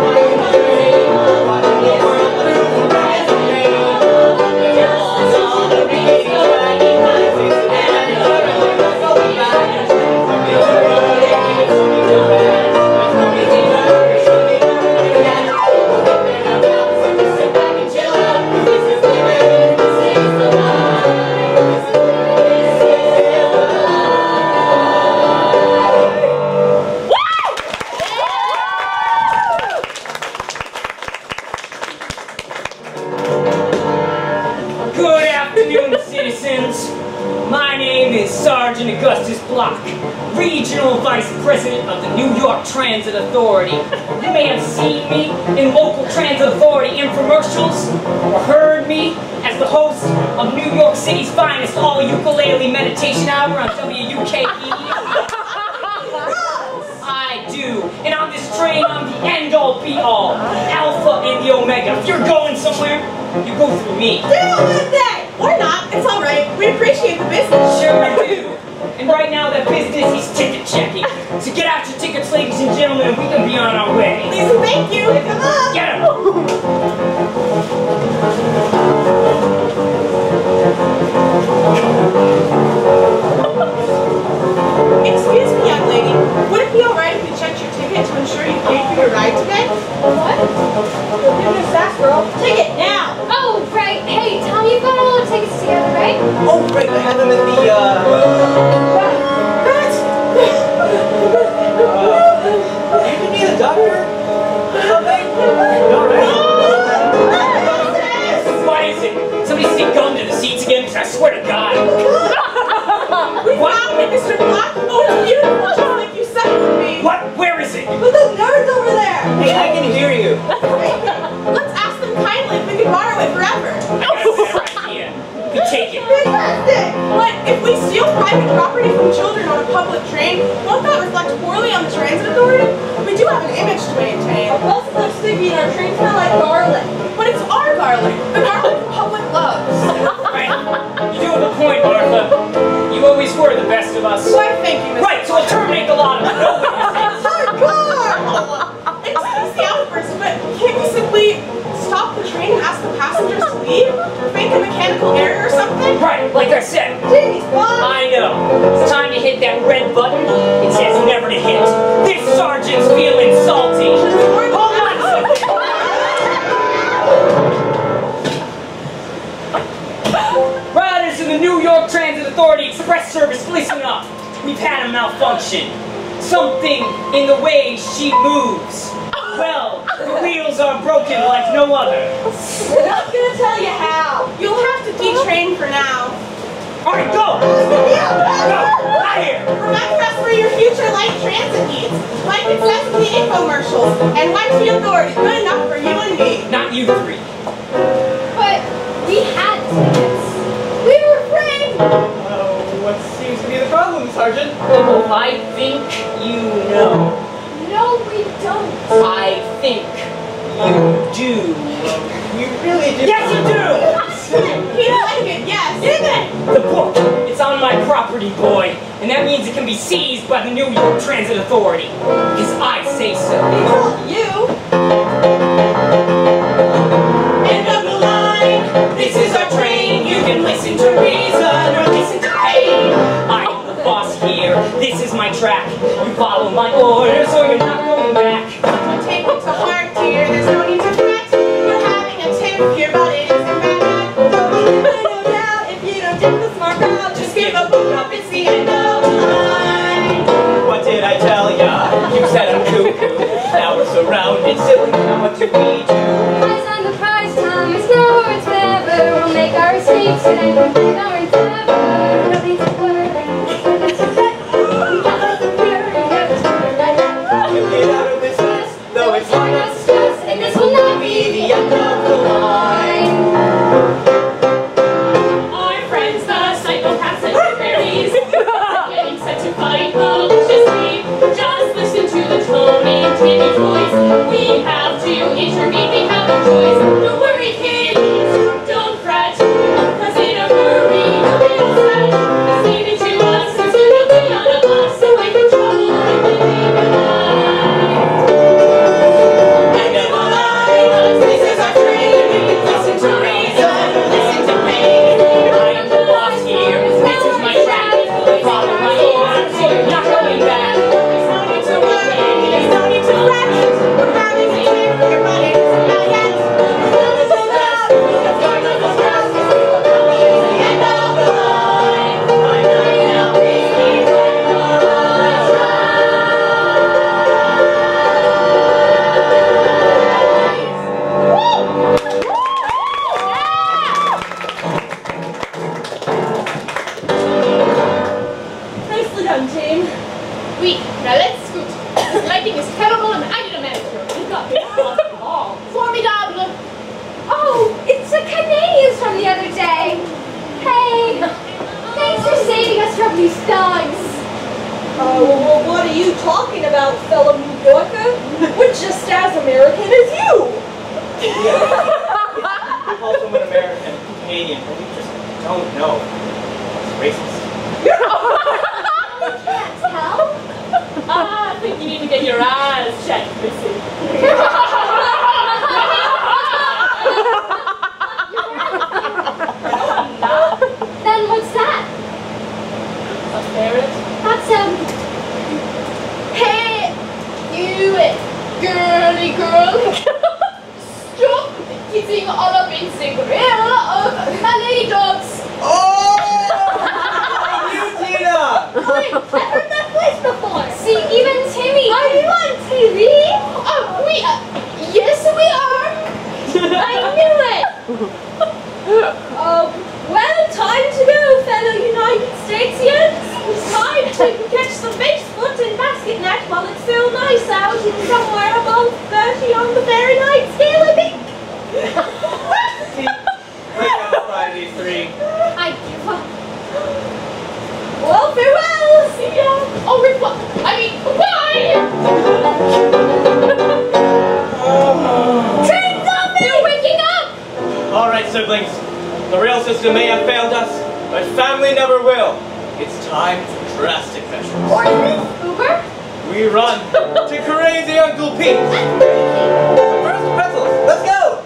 S11: Good afternoon, citizens. My name is Sergeant Augustus Block, Regional Vice President of the New York Transit Authority. You may have seen me in local Transit Authority infomercials, or heard me as the host of New York City's finest all-ukulele meditation hour on WUKE. I do, and on this train I'm the end-all be-all, Alpha and the Omega. If you're going somewhere, you go through me.
S10: Deal with that! Or not, it's alright. We appreciate the business.
S11: Sure I do. And right now that business is ticket checking. So get out your tickets, ladies and gentlemen, and we can be on our way.
S10: Please and thank you. Good luck.
S11: Get 'em.
S10: Excuse me, young lady.
S6: Would it be alright if we checked your ticket to ensure you paid for your ride today?
S7: What?
S10: Give me a fast girl. Ticket now!
S7: Oh, right. Hey, Tom, you've got all the tickets together, right?
S9: Oh, right, I have them in the,
S6: What?
S9: you can be the doctor? Something? All right.
S11: What is it? Somebody stick gum to the seats again, because I swear to God.
S6: We found it, Mr. Block. Oh, it's beautiful, just like you said it would be.
S11: What? Where is it?
S10: With those nerds over there!
S9: Hey, I can hear you.
S6: Let's ask them kindly if we can borrow it forever.
S11: I got a better idea. We take it.
S10: Fantastic!
S6: But if we steal private property from children on a public train, won't that reflect poorly on the transit authority? We do have an image to maintain.
S10: Our buses are sticky and our trains smell like garlic.
S6: But it's our garlic, the garlic the public loves.
S11: Right. You do have a point, Martha. You always were the best of us.
S6: Why, thank you, Mr.
S11: Right, so we'll terminate the lot of them.
S6: Excuse the outburst, but can't we simply stop the train and ask the passengers to leave? Fake a mechanical error or something?
S11: Right, like I said.
S10: Jeez, Bob!
S11: I know. It's time to hit that red button. It says never to hit. This sergeant's feeling salty. Hold on a second. Riders in the New York Transit Authority Express Service, listen up. We've had a malfunction. Something in the way she moves. Well, the wheels are broken like no other.
S10: We're not gonna tell you how.
S6: You'll have to detrain for now.
S11: Alright, go! Go! Out here!
S6: Remember us for your future light transit needs. Like it says in the infomercials. And Whitefield Door is good enough for you and me.
S11: Not you three.
S7: But we had tickets. We were afraid.
S9: What seems to be the problem, Sergeant?
S11: Oh, I think you know.
S7: No, we don't.
S11: I think you do.
S9: You really do.
S11: Yes, you do!
S6: He like it, yes.
S11: Isn't it? The book. It's on my property, boy. And that means it can be seized by the New York Transit Authority. Because I say so.
S10: You?
S11: End of the line. This is our train. You can listen to reason or listen to pain. I'm the boss here. This is my track. You follow my orders or you're not going back.
S6: Don't take it to heart, dear. There's no need to fret. You're having a tiff here, but it isn't bad.
S10: No doubt, if you don't do the smart crowd,
S6: Just give a book up, it's the end of the line.
S9: What did I tell ya? You said I'm cuckoo. Now we're surrounded, silly. Now what do we do?
S7: Eyes on the prize, Tom. It's now or it's never. We'll make our escapes and we'll make our endeavor. Nothing's to worry. We got the fury.
S9: We'll get out of this mess, though it's
S7: Not
S9: hard.
S7: stress, and this will not be the end of the line.
S3: Our friends, the psychopaths and fairies, getting set to fight maliciously. Just listen to the tone in Timmy's voice. We have to intervene, we have no choice. Don't worry, kids, don't fret, 'cause in a hurry you'll be all set. Leave it to us, and soon you'll be on a bus away from trouble and living a life.
S9: End of the line.
S3: This is our train. Listen to reason, listen to pain.
S11: I am the boss here. This is my track. Follow my orders or you're not going back.
S6: There's no need to worry, there's no need to fret. We're having a tiff here, but it isn't bad yet. It's the end of the line.
S9: I'm not now.
S3: Nicely done, team. We, now let's scoot. This lighting is terrible and I need a manager. We've got all. Formidable.
S7: Oh, it's the Canadians from the other day. Hey, thanks for saving us from these thugs.
S10: Well, what are you talking about, fellow New Yorker? We're just as American as you!
S9: We're also an American, Canadian, but we just don't know. It's racist.
S7: Can't tell.
S3: I think you need to get your eyes checked, Missy.
S7: Then what's that?
S3: A ferret?
S7: That's
S10: Stop getting all up in the grill of my lady dogs.
S1: Oh! You, Tina!
S7: Wait, I've heard that voice before. See, even Timmy.
S10: Are you on TV? Yes, we are.
S7: I knew it.
S10: Well, time to go, fellow United Statesians. It's time to catch some base foot and basket net while it's still nice out and somewhere above 30 on the Fahrenheit scale, I think.
S9: Break out Friday 3.
S7: I give up.
S10: Well, farewell. See ya. Au revoir. Bye. Train's up. They're waking up.
S9: Alright, siblings. The rail system may have failed us, but family never will. It's time for drastic measures.
S7: Or is this Uber?
S9: We run to crazy Uncle Pete. First pretzels, let's go!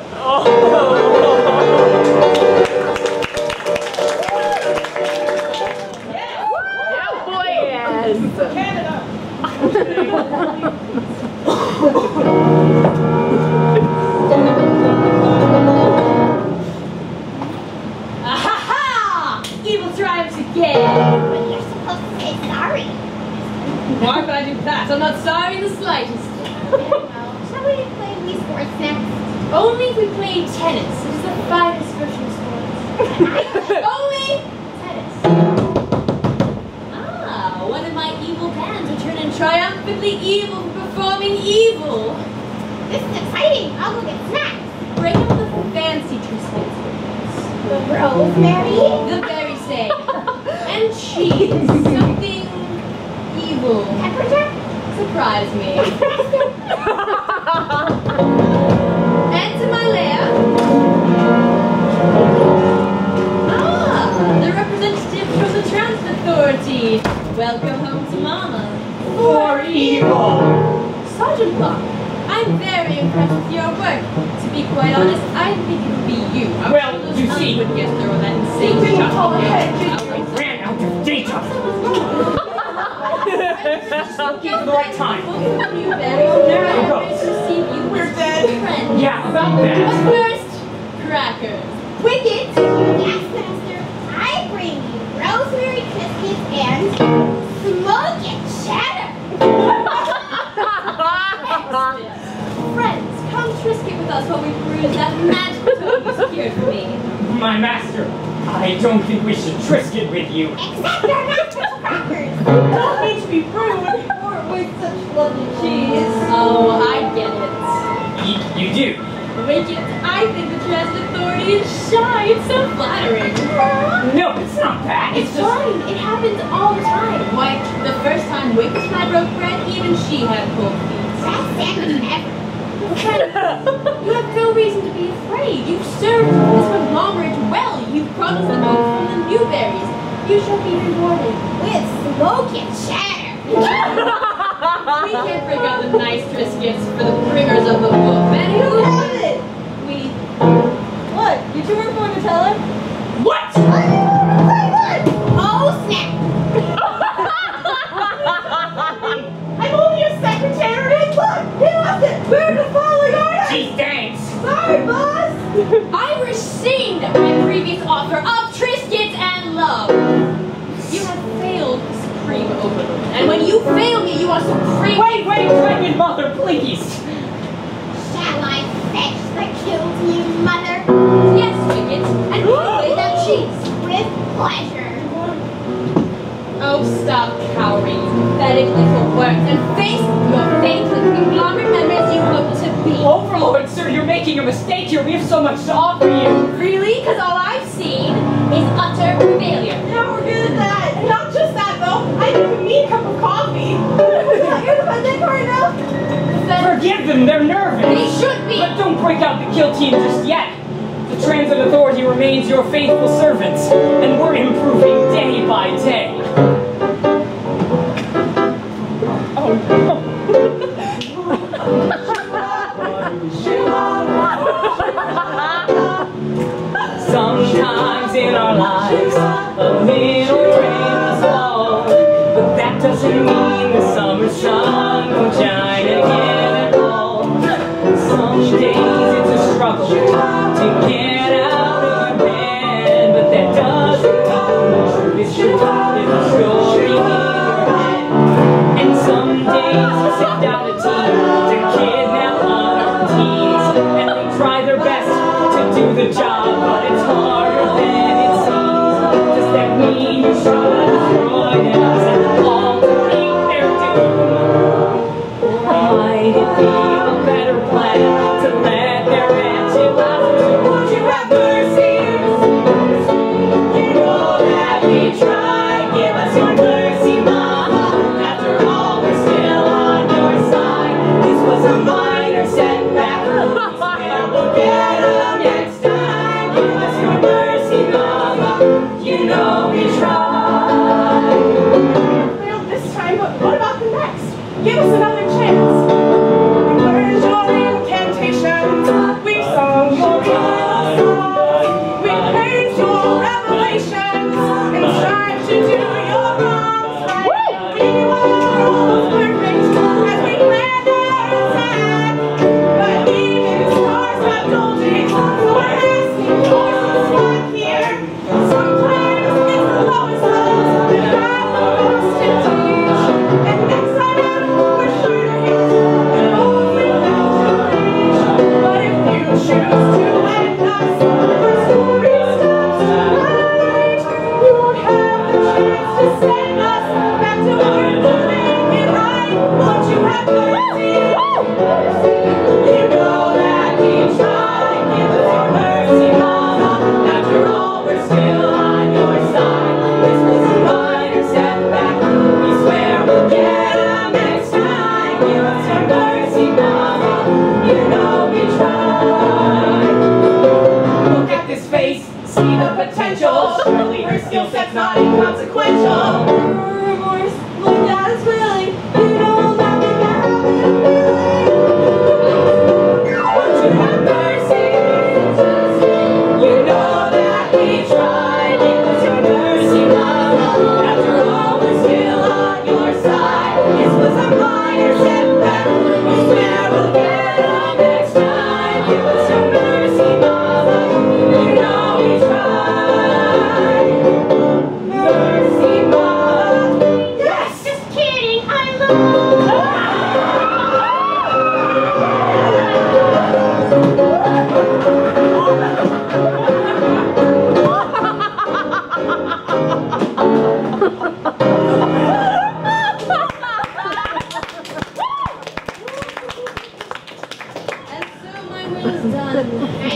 S10: Evil triumphs again.
S7: But you're supposed to say sorry.
S10: Why would I do that? I'm not sorry in the slightest.
S7: Shall we play Wii Sports next?
S10: Only if we play tennis. It is the finest virtual sports. Only tennis. One of my evil bands returning triumphantly evil for performing evil.
S7: This is exciting. I'll go get snacks.
S10: Bring out the fancy Triscuits.
S7: The rosemary?
S10: The very same. And cheese. Something evil.
S7: Pepper jack?
S10: Surprise me. And to my lair. The representative from the Transit Authority. Welcome home to Mama.
S11: For evil!
S10: Sergeant Block, I'm very impressed with your work. To be quite honest, I think it would be you.
S11: Well, you see,
S10: would get through that insane shot.
S11: I ran out of data. Looking for the right time.
S10: We're dead.
S11: Yeah, about that.
S10: But first, crackers.
S7: Wicked! Yes, Master. I bring you rosemary biscuits and smoke and cheddar.
S10: Friends, come Triscuit with us while we peruse that magical tome you secured for me.
S11: My master, I don't think we should Triscuit with you.
S7: Except our master's crackers.
S10: Don't mean to be rude, or with such lovely cheese. Oh, I get it.
S11: You do.
S10: Wicked, I think the Transit Authority is shy. It's so flattering.
S11: No, it's not that.
S10: It's fine. It happens all the time. Why, the first time Wicked and I broke bread, even she had cold feet.
S7: Best sandwich ever.
S10: You have no reason to be afraid. You've served this Conglomerate well. You've brought us the boat from the Newberries. You shall be rewarded.
S7: With smoke and cheddar.
S10: We can't break out the nice Triscuits for the bringers of the book. Manny, who have it? What? You two were going to tell her?
S11: What?
S7: Oh, snap.
S10: I'm only a secretary. Look, he left it. We're the falling order.
S11: Gee, thanks.
S10: Sorry, boss. I rescind my previous offer of Triscuits and love. You have failed the Supreme Overlord. And when you fail me, you are supreme.
S11: Wait, Dragon Mother, please.
S7: Shall I fetch the guilty mother?
S10: Yes, Wicked. And lay that cheese.
S7: With pleasure.
S10: Oh, stop cowering, you pathetic little worms, and face your fate with Conglomerate members you hope to be.
S11: Overlord, sir, you're making a mistake here. We have so much to offer you.
S10: Really? Because all I've seen is utter failure.
S6: Yeah, we're good at that. And not just that, though. I need a mean cup of coffee.
S10: You're the one that part now?
S11: Forgive them, they're nervous.
S10: They should be.
S11: But don't break out the kill team just yet. The Transit Authority remains your faithful servants, and we're improving day by day. Oh no. Sometimes in our lives, a little rain will fall, but that doesn't mean the summer sun won't shine again at all. days it's a struggle to get out of your bed, but that doesn't mean the truth is true. It's a story in your head. And some days you sit down a team to kidnap other teens, and they try their best to do the job, but it's harder than it seems. Does that mean you should destroy them and all to meet their doom? Might it be a better plan to let their wretched laughter? Would you have mercy? You know that we tried. Give us your mercy, Mama. After all, we're still on your side. This was a minor setback. We swear we'll get them next time. Give us your mercy, Mama. You know we tried.
S6: Failed this time, but what about the next? Give us another chance. We learned your incantations. We sung your songs. We praised your revelations and strive to do your wrongs right. We were almost perfect as we planned our attack. But even stars have told it, so we're asking for some slack here. Sometimes it's the lowest lows that have the most to teach. And next time out, we're sure to hit and only left to reach. But if you choose to end us, our story stops tonight. You won't have the chance to send us back to work to make it right. Won't you have mercy? You know that we tried. Give us your mercy, Mama. After all, we're still on your side. This was a minor setback. We swear we'll get them next time. Give us your mercy, Mama. You know we tried. Look at this face, see the potential. Surely her skill set's not inconsequential. Remorse, look at us really. You know that we got it. Won't you have mercy? You know that we tried. Give us your mercy, Mama. After all, we're still on your side. This was a minor setback. We swear we'll get them next time. Give us your mercy, Mama. You know we tried. Mercy, Mama. Yes!
S7: Just kidding, I love
S4: And so my will is done.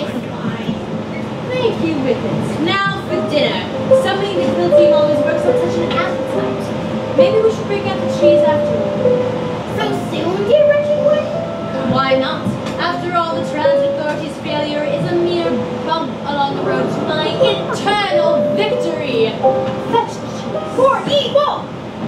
S4: Thank you, Ricketts. Now for dinner. Somebody in the kill team always works on such an appetite. Maybe we should bring out the cheese after all.
S7: so soon, dear wretched one.
S4: Why not? After all, the transit authority's failure is a mere bump along the road to my eternal victory. Fetch the cheese.
S7: For evil.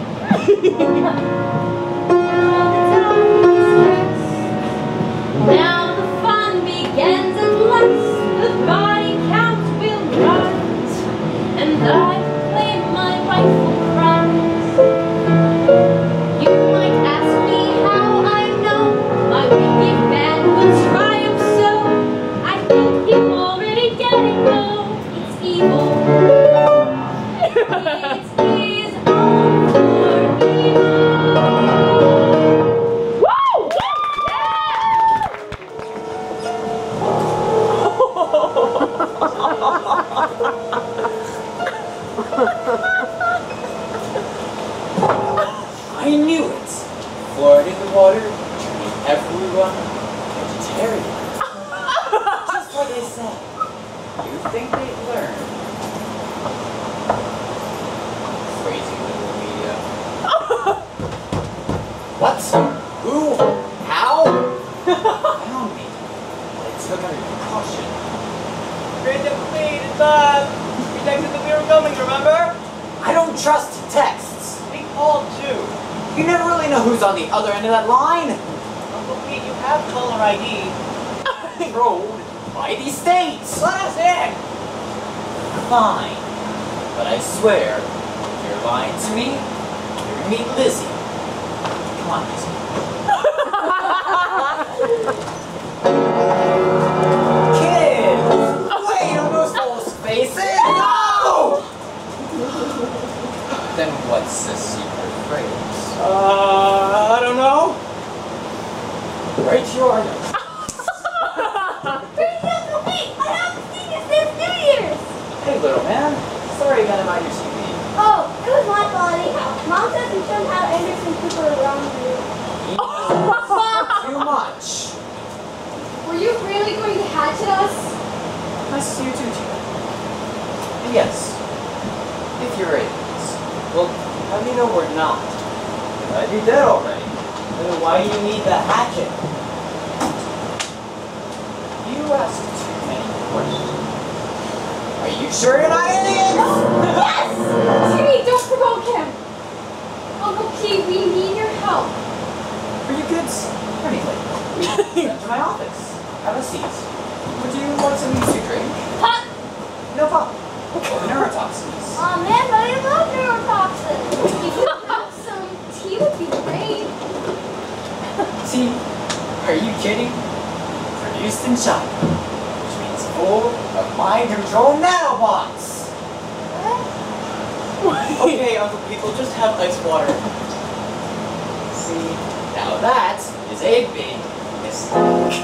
S4: Now the fun begins at last. The body count will rise, and I claim my rightful prize. You might ask me how I know my wicked man will triumph so. I think you already get it though. It's evil. It is all for evil.
S12: I knew it. Fluoride in the water, turning everyone vegetarian. Just like I said. You think they'd learn? Crazy little media. What? Who? How? Found me. But I took under precaution.
S9: Great defeat, it's us! We texted that we were coming, remember?
S12: I don't trust texts.
S9: We called too.
S12: You never really know who's on the other end of that line.
S9: Uncle Pete, you have caller ID.
S12: Road by these states.
S9: Let us in!
S12: Fine. But I swear, if you're lying to me, you're gonna meet Lizzie. Come on, Lizzie. Sure.
S7: Where's the Uncle Pete? I haven't seen you since New Year's.
S12: Hey, little man. Sorry again about your TV.
S7: Oh, it was my fault anyhow. Mom says we shouldn't have Anderson Cooper around here.
S12: Too much.
S7: Were you really going to hatchet us?
S12: Nice to see you too, Tina. And yes, if you're aliens. Well, how do you know we're not? I'd be dead already.
S9: Then why do you need the hatchet?
S12: You asked too many questions. Are you sure you're not aliens?
S7: Yes! Timmy, don't provoke him. Uncle Pete, we need your help.
S12: For you kids, anything. Come to my office. Have a seat. Would you want something to drink?
S7: Pop!
S12: No pop. Or neurotoxins.
S7: Aw man, but I love neurotoxins. If you have some tea would be great.
S12: See, are you kidding? Produced in China, which means full of mind control nanobots.
S7: What?
S9: Okay, Uncle Pete, we'll just have ice water.
S12: See, now that is a big mistake.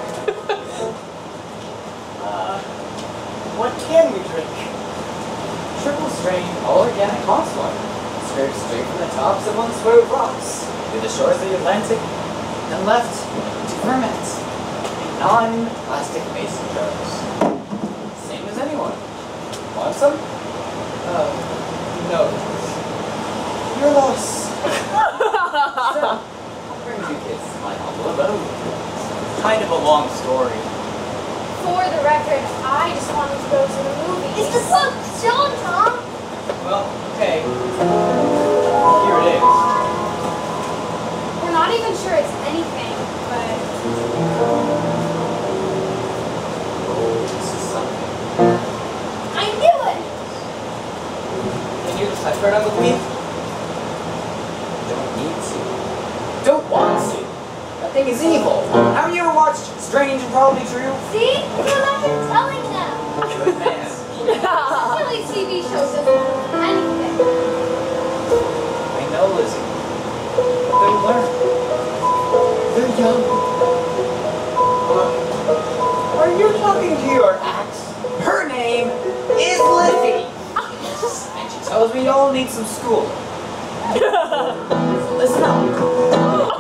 S9: What can we drink?
S12: Triple strain, all organic hot water, scraped straight from the tops of unswerved rocks to the shores of the Atlantic, and left to ferment in non-plastic mason jars. Same as anyone. Want some? No. Your loss. So, what brings you kids to my humble abode?
S9: Kind of a long story.
S7: For the record, I just wanted to go to the movies. It's the book, John, Tom.
S9: Well, okay. Here it is.
S7: We're not even sure it's anything, but...
S12: Oh, this is something.
S7: I knew it!
S12: Can you decipher it, Uncle Pete? Don't need to. Don't want to. That thing is evil. Have you ever watched Strange and Probably True?
S7: See? Because I've been telling them.
S12: Good man.
S7: Silly TV shows doesn't know anything.
S12: I know, Lizzie. They'll learn. They're young. Are you talking to your ex? Her name is Lizzie. And she tells me y'all need some school. So listen up.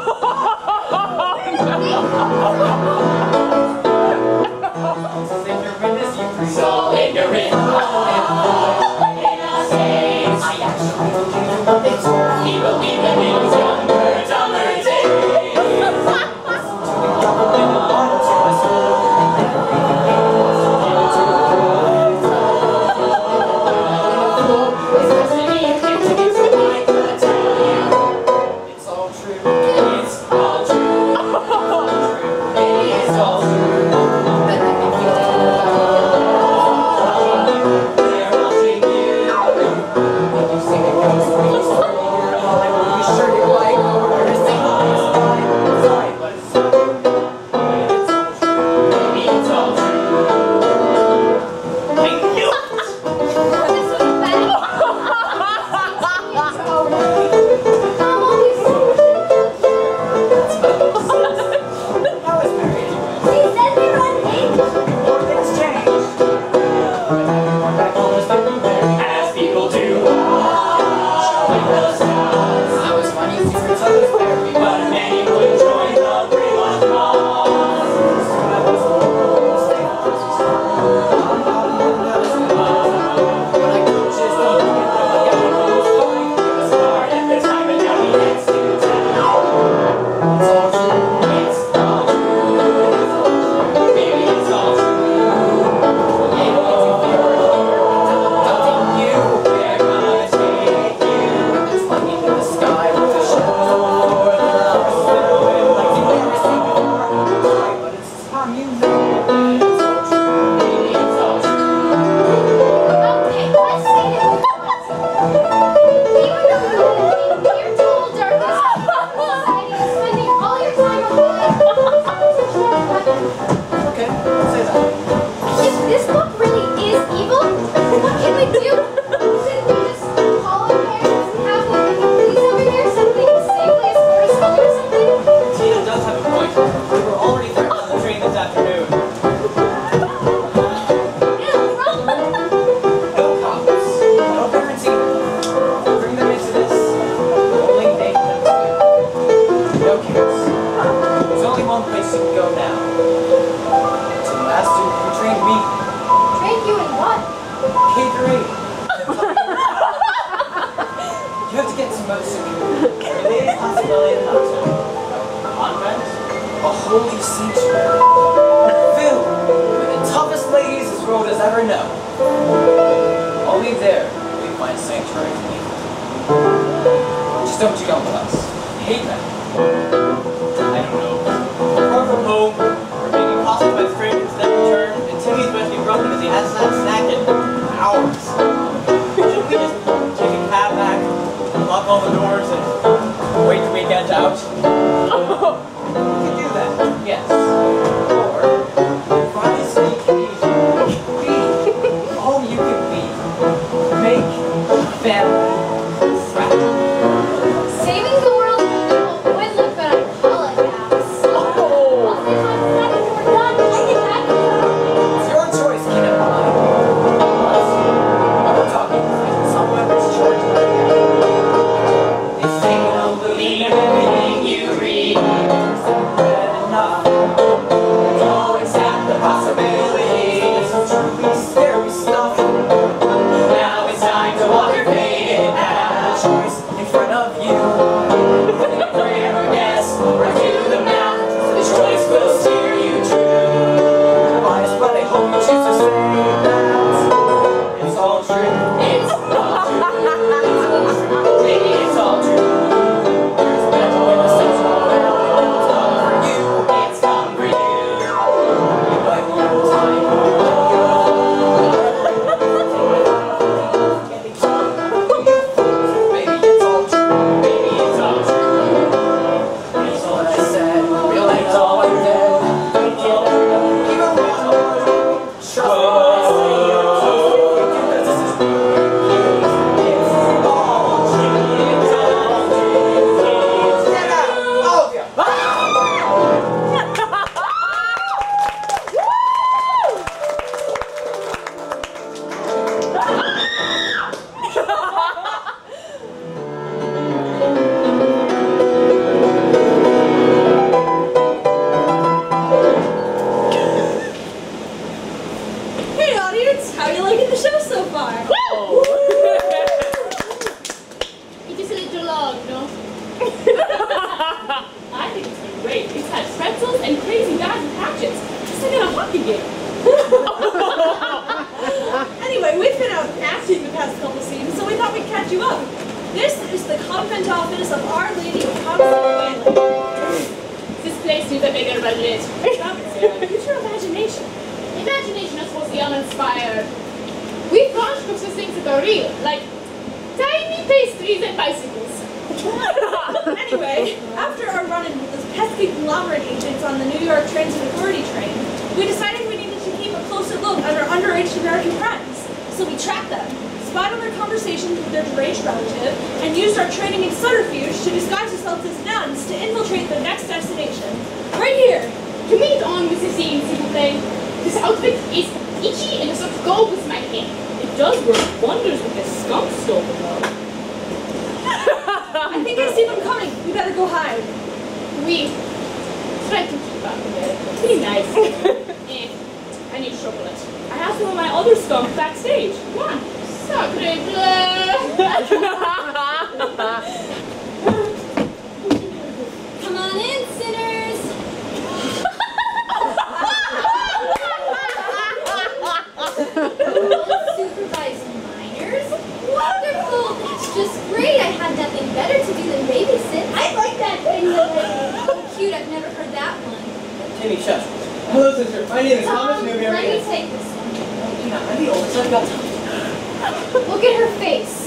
S12: So ignorant. I actually believe it's we believe in these younger, dumber days. To the government on to us. It's all holy sanctuary, filled with the toughest ladies this world has ever known. Only there we find sanctuary for evil. Just don't you come with us. I hate that.
S9: I don't know. Far from home, we're being accosted by strangers that return, and Timmy's about to be broken because he hasn't had a snack in hours. Shouldn't we just take a cab back, lock all the doors, and wait till we get out?
S12: We could do that, yes. Or, Friday City occasion, be all you can be. Make family proud.
S7: Saving the world from evil would look good on college house. Once they find the second door done, I can back it up.
S12: It's your choice, kid of mine. Plus, we're talking some weapons charged by the They say you don't believe everything you read. There's bread enough. Don't accept the possibilities of truly scary stuff. Now it's time to walk your fate and have a choice in front of you. Prayer or yes, right to the mouth. The choice will steer you true. Biased, but I hope you choose to say that it's all true. It's all true. Maybe it's all true. There's better way to set all around. It's come for you. It's come for you. You might want more time. Maybe it's all true. Maybe it's all true. It's all I said. Real name's all I did. Even wrong. Trust me when I say you're true. Because this is it's all true. It's all true. Get out, all of you.
S2: Hey audience, how are you liking the show so far?
S10: It is a little long, no?
S3: I think it's been great. It's had pretzels and crazy guys with hatchets. Just like at a hockey game.
S2: Anyway, we've been out acting the past couple scenes, so we thought we'd catch you up. This is the convent office of Our Lady of Constant Wailing.
S3: This place needs a bigger budget. Stop it, Sarah. Use your imagination.
S10: Imagination is supposed to be uninspired. We've launched books of things that are real, like tiny pastries and bicycles.
S2: Anyway, after our run-in with those pesky Conglomerate agents on the New York Transit Authority train, we decided we needed to keep a closer look at our underage American friends. So we tracked them, spied on their conversations with their deranged relative, and used our training in subterfuge to disguise ourselves as nuns to infiltrate their next destination. Right here!
S10: You meet on with the scene, s'il vous plaît. This outfit is itchy and does not go with my hair.
S3: It does work wonders with this skunk stole though.
S2: I think I see them coming. We better go hide.
S10: We try to keep up with it.
S3: Be nice. I need chocolate. I asked one of my other skunks backstage. Come on.
S10: Sacre bleu!
S7: Come on in, sinners. Supervising minors? Wonderful! That's just great. I had nothing better to do than babysit. I like that thing, lady. Cute, I've never heard that one.
S9: Timmy, shush. Hello, sister. My name is Thomas Newberry.
S7: Let me take this one.
S12: I'm the oldest. I've got time.
S7: Look at her face.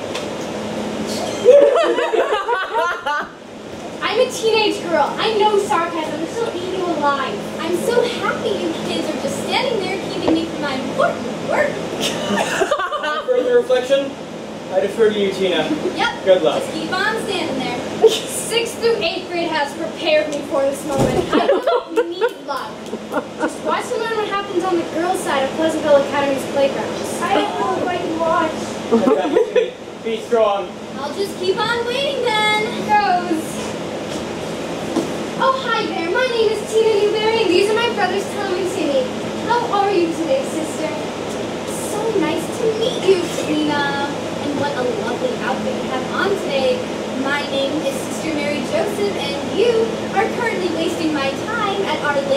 S7: I'm a teenage girl. I know sarcasm. I'm still eating you alive. I'm so happy you kids are just standing there keeping me from my important work.
S9: Further reflection, I defer to you, Tina.
S7: Yep.
S9: Good luck.
S7: Just keep on standing there. 6th through 8th grade has prepared me for this moment. I don't need luck. Just watch to learn what happens on the girls' side of Pleasantville Academy's playgrounds. I don't know if I can watch.
S9: Okay, be strong.
S7: I'll just keep on waiting then. Goes. Oh, hi there. My name is Tina Newberry, and these are my brothers Tom and Timmy. How are you today, sister? So nice to meet you, Tina. And what a lovely outfit you have on today. My name is Sister Mary Joseph, and you are currently wasting my time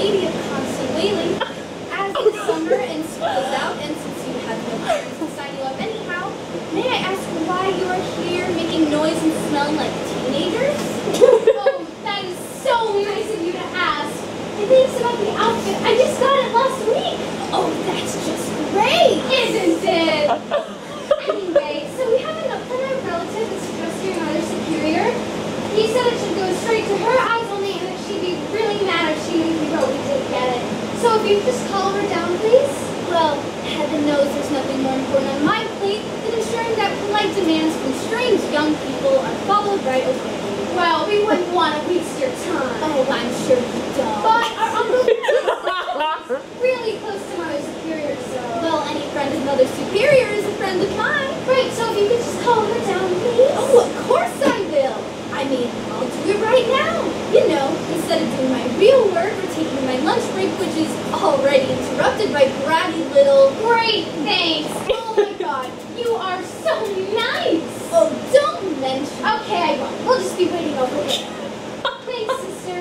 S7: Lady of Constant Wailing. As the summer and school is out, and since you have no parents to sign you up anyhow, may I ask why you are here making noise and smelling like teenagers? Oh, that is so nice of you to ask. And thanks about the outfit. I just got it last week. Oh, that's just great, isn't it? Anyway, so we have a relative that's suggesting another superior. He said it should go straight to her eyes only, and that she'd be really mad if she knew we didn't get it. So if you could just call her down, please. Well, heaven knows there's nothing more important on my plate than ensuring that polite demands from strange young people are followed right away. Well, we wouldn't want to waste your time. Oh, I'm sure you don't. But our uncle is really close to Mother Superior, so... Well, any friend of Mother Superior is a friend of mine. Right, so if you could just call her down, please. Oh, of course I will. I mean, I'll do it right now. You know, instead of doing my real work or taking my lunch break, which is already interrupted by bratty little... Great, thanks. Oh my god, you are so nice. Oh, don't mention. Okay, I won't. We'll just be waiting over here. Thanks, sister.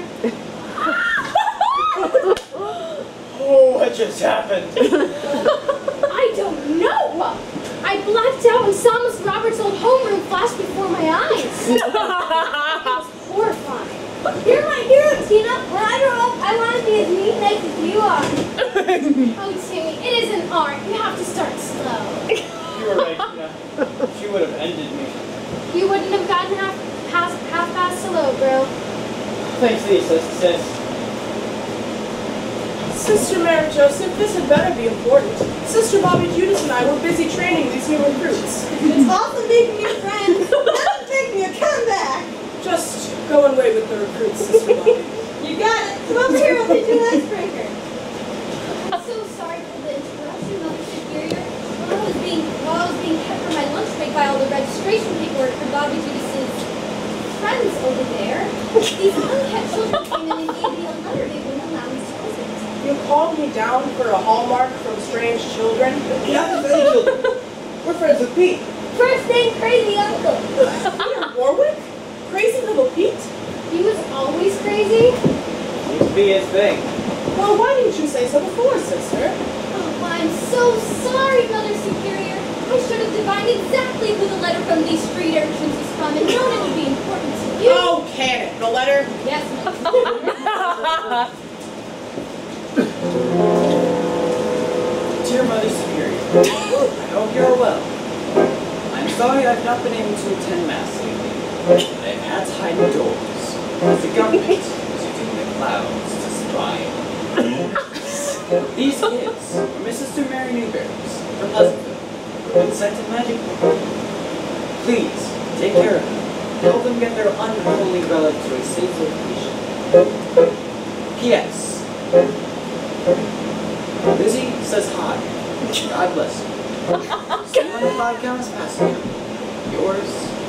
S9: Oh, what just happened?
S7: I don't know. I blacked out when Thomas Roberts' old homeroom flashed before my eyes. It was horrifying. You're my hero, Tina. When I grow up, I want to be as neat and nice as you are. Oh, Timmy, it isn't art. You have to start slow.
S9: You were right, Tina. She would have ended me.
S7: You wouldn't have gotten half past hello, bro.
S9: Thanks, Lisa, sis.
S6: Sister Mary Joseph, this had better be important. Sister Bobby Judas and I were busy training these new recruits.
S10: It's awesome making new friends. That'll make me a comeback.
S6: Just go and wait with the recruits, Sister Bobby.
S10: You got it. Come over here, we'll teach you an icebreaker.
S7: I'm so sorry for the interruption, Mother Superior. While I was being kept for my lunch break by all the registration paperwork for Bobby Judas's friends over there, these unkept children came in and gave me a letter they wouldn't allow me to open.
S6: You called me down for a hallmark from strange children?
S9: Not any children. We're friends with Pete.
S7: First name, Crazy Uncle.
S6: Peter Warwick? Crazy little Pete?
S7: He was always crazy?
S9: Seems to be his thing.
S6: Well, why didn't you say so before, sister?
S7: Oh, I'm so sorry, Mother Superior. I should have divined exactly who the letter from these street urchins was from and known it would be important to you.
S6: Oh, can it? The letter?
S7: Yes, Mother.
S12: Dear Mother Superior, I hope you're well. I'm sorry I've not been able to attend Mass lately, but I've had to hide indoors, as the government is using the clouds to spy. These kids are Mrs. Mary Newberry's from Pleasantville, who've been sent to magic book. Please, take care of them. Help them get their unholy relic to a safe location. P.S. Lizzie says hi. God bless you. See you on the podcast passing. Yours.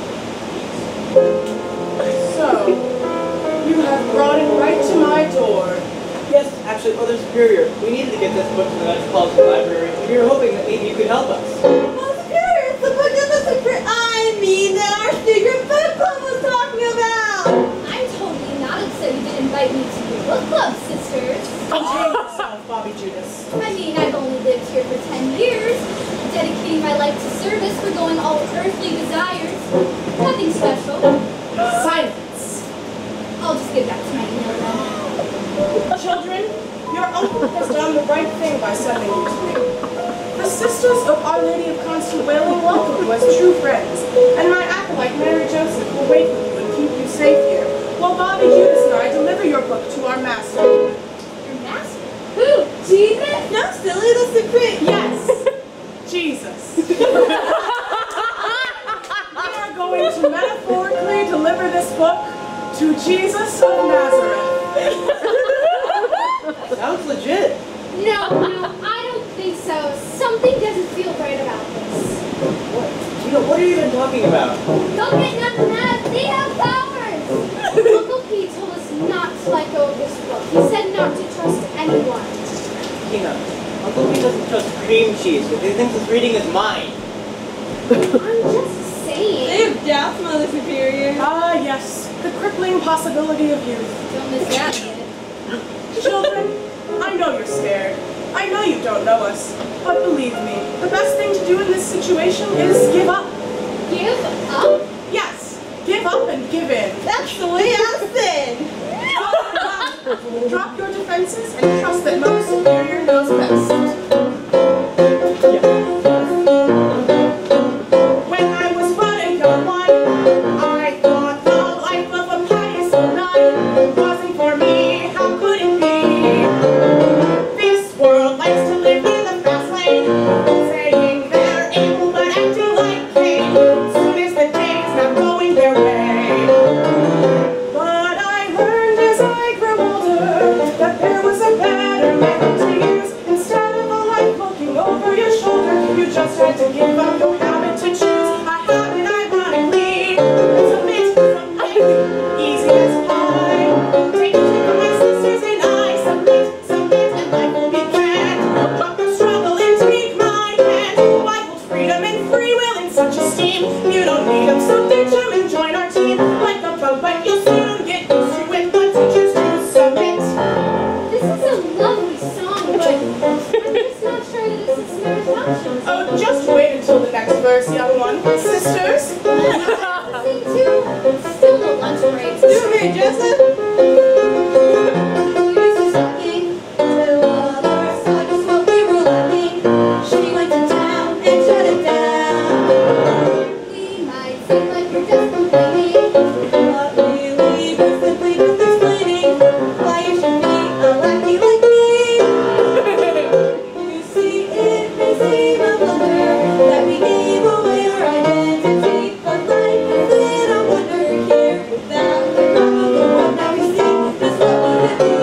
S6: So, you have brought it right to my door.
S9: Yes, actually, Mother Superior, we needed to get this book to the Metropolitan Library, and we were hoping that maybe you could help us.
S10: Mother Superior, it's the book of the secret. I mean, that our secret book club was talking about.
S7: I'm totally not upset you didn't invite me to your book club, sisters.
S6: Contain yourself, Bobby Judas.
S7: I mean, I've only lived here for 10 years, dedicating my life to service, forgoing all earthly desires. Nothing special.
S6: Silence.
S7: I'll just get back to my email then.
S6: Children, your uncle has done the right thing by sending you to me. The Sisters of Our Lady of Constant Wailing welcome you as true friends, and my acolyte Mary Joseph will wait with you and keep you safe here, while Bobby Judas and I deliver your book to our master.
S7: Your master? Who? Jesus?
S10: No, silly, the secret.
S6: Yes, Jesus. We are going to metaphorically deliver this book to Jesus of Nazareth.
S9: Sounds legit.
S7: No, I don't think so. Something doesn't feel right about this.
S9: What are you even talking about?
S7: Don't get nothing out of they have powers! Uncle Pete told us not to let go of this book. He said not to trust anyone.
S9: Tina, Uncle Pete doesn't trust cream cheese, but he thinks his reading is mine.
S7: I'm just saying.
S10: They have doubts, Mother Superior.
S6: Ah, yes, the crippling possibility of youth.
S7: Don't miss that yet.
S6: Children, I know you're scared. I know you don't know us. But believe me, the best thing to do in this situation is give up.
S7: Give up?
S6: Yes, give up and give in.
S10: That's the way I've been.
S6: Drop your defenses and trust that Mother Superior knows best. When I was but a young one, I thought the life of a pious nun wasn't for me. How could it be? This world likes to live in the fast lane, saying they're able but acting like Cain. Soon as the day's not going their way. But I learned as I grew older that there was a better method to use. Instead of a life looking over your shoulder, you just had to give up your habit to choose. A habit, ironically, submit, easy as pie. Take a tip from my sisters and I submit, and life will be grand. Drop your struggle and take my hand. Why hold freedom and free will in such esteem? You don't need them, so ditch them and join our team. Like a bug, but you'll soon get used to it once you choose to submit.
S7: This is a lovely song, but I'm just not sure that this is Snow's options.
S6: Oh, just wait until the next verse, young one. Sisters?
S7: Listening to still no lunch breaks.
S10: Do me, Joseph. We used to sucking till others saw just what we were lacking. She went to town and shut it down.
S7: We might seem like we're just complaining.
S10: But really, we're simply just explaining why you should be a lackey like me. You see, it may seem a blunder that we gave away our identity, but life is in a wonder here. Without the crop of the one that we see, just what we could be.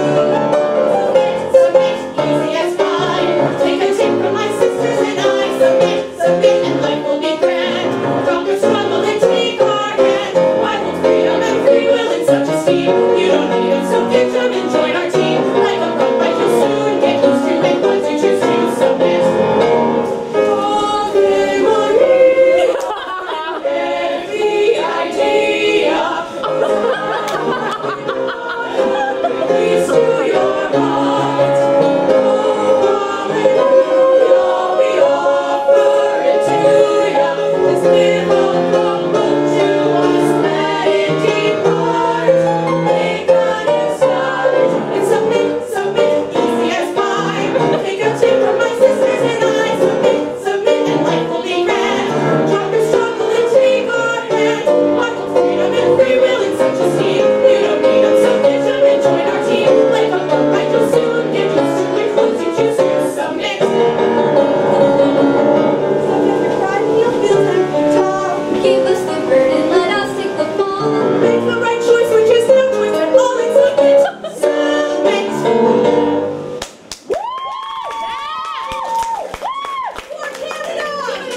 S6: Submit, easy as pie. Take a tip from my sisters and I submit, and life will be grand. Drop your struggle and take our hand. Why hold freedom and free will in such esteem? You don't need them, so ditch them and join our team. Like a bug bite, you'll soon get used to it once you choose to submit. Every idea. Please do your part. Hallelujah, we offer it to ya. This little humble to us, let it depart. Make a new start and submit, easy as pie. Take a tip from my sisters and I submit, and life will be grand. Drop your struggle and take our hand. What will freedom and free will in such esteem? You don't need them, so ditch them and join our team. Like a bug bite, you'll soon get used to it once you choose to submit.
S10: You'll feel time to talk. Give us the burden, let us take the fall.
S6: Make the right choice, which is no choice at all, and submit.
S10: For Canada!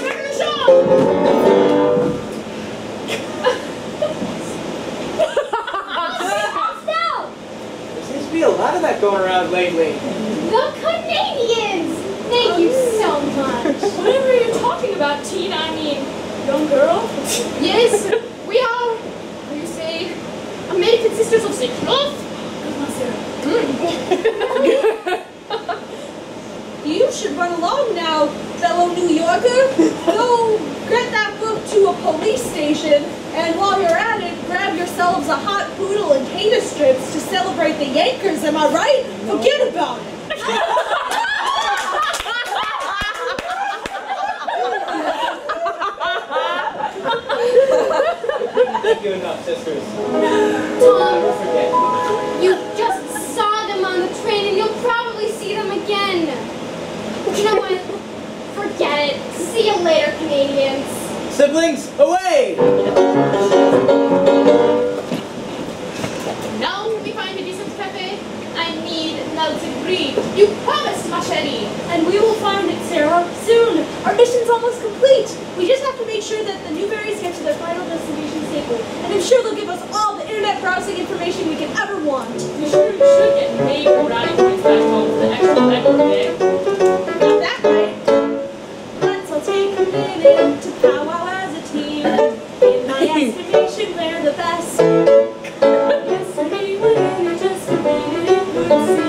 S7: Still,
S12: There seems to be a lot of that going around lately.
S7: the Canadians! Thank you so much.
S3: Whatever you're talking about, teen, I mean, young girl.
S2: Yes, we are, you say, American Sisters of St. Cloth.
S10: You should run along now, fellow New Yorker. Go get that book to a police station, and while you're at it, grab yourselves a hot poodle and tater strips to celebrate the Yankers, am I right? Forget about it.
S12: Thank you enough, sisters.
S7: Tom,
S12: Never forget.
S7: you just saw them on the train and you'll probably see them again. You know what? Forget it. See you later, Canadians.
S12: Siblings, away!
S2: Now we find a decent cafe. I need now to breathe. You promised, ma chérie.
S10: And we will find it, Sarah, soon. Our mission's almost complete. We just have to make sure that the Newberries get to their final destination safely. And I'm sure they'll give us all the internet browsing information we can ever want.
S3: You sure should get paid for riding points back home for the extra legwork day.
S10: Got that right. Let's all take a minute to powwow as a team. In my estimation, we're the best. Yesterday, when you just completed it, would seem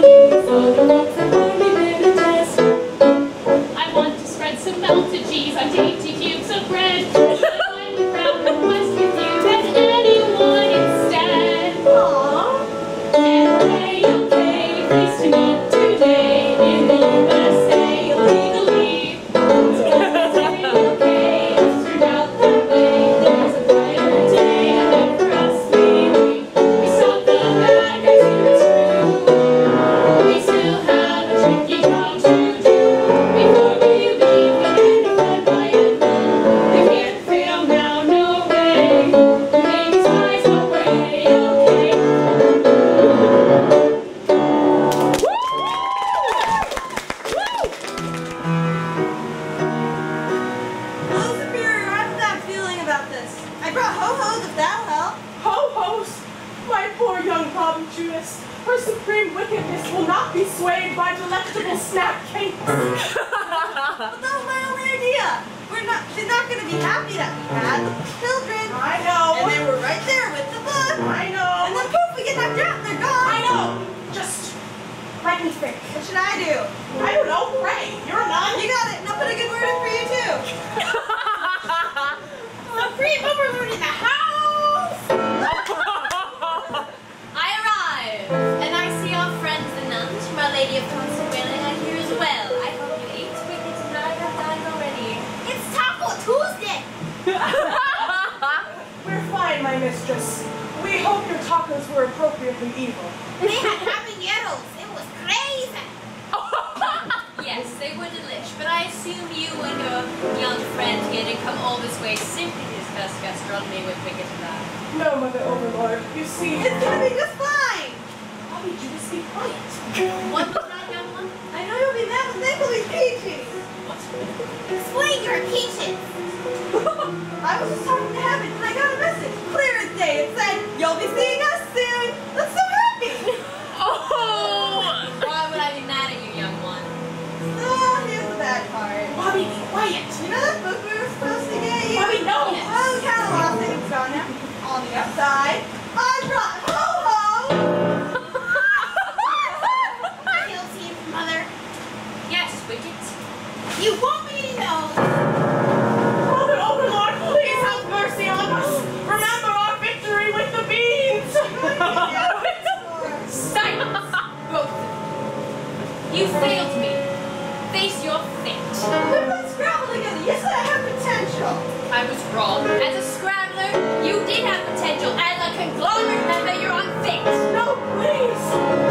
S6: Poor young Bob Judas. Her supreme wickedness will not be swayed by delectable snap cakes.
S2: But that was my only idea. She's not going to be happy that we had the children.
S6: I know.
S2: And they were right there with the book.
S6: I know.
S2: And then poof, we get knocked out and they're gone.
S6: I know. Just let me think.
S2: What should I do?
S6: I don't know. Pray. You're a nun.
S2: You got it. And I'll put a good word in for you too.
S10: Supreme Overlord in the house!
S4: I arrive, and I see our friends the nuns from Our Lady of Constant Wailing are here as well. I hope you ate wicked tonight. I've dined already.
S10: It's Taco Tuesday!
S6: We're fine, my mistress. We hope your tacos were appropriately evil.
S10: They had habaneros. It was crazy!
S4: Yes, they were delish, but I assume you and your young friend here didn't come all this way simply to discuss gastronomy with wicked tonight.
S6: No, Mother Overlord. You see,
S2: It's going to be just fine.
S6: how did you just be quiet?
S4: What was that, young one?
S2: I know you'll be mad, but they will be peachy.
S10: Explain your peaches!
S2: I was just talking to Heaven and I got a message. Clear as day. It said, you'll be seeing us soon. I'm so happy.
S4: Why would I be mad at you, young one?
S2: Oh, here's the bad part.
S6: Bobby, be quiet.
S2: You know that book we were supposed to get you?
S6: Bobby, no.
S2: Oh, we kind of lost it. It's gone now. On the upside, I brought Ho-Ho.
S10: Guilty, Mother.
S4: Yes, wicked.
S10: You want me to know?
S6: Mother Overlord, please have mercy on us. Remember our victory with the beans.
S4: Silence, both of you. You failed me. Face your fate.
S2: We're not Scrabble together. You said I have potential.
S4: I was wrong. As a scrabbler, you did have potential. As a conglomerate member, you're unfit.
S6: No, please.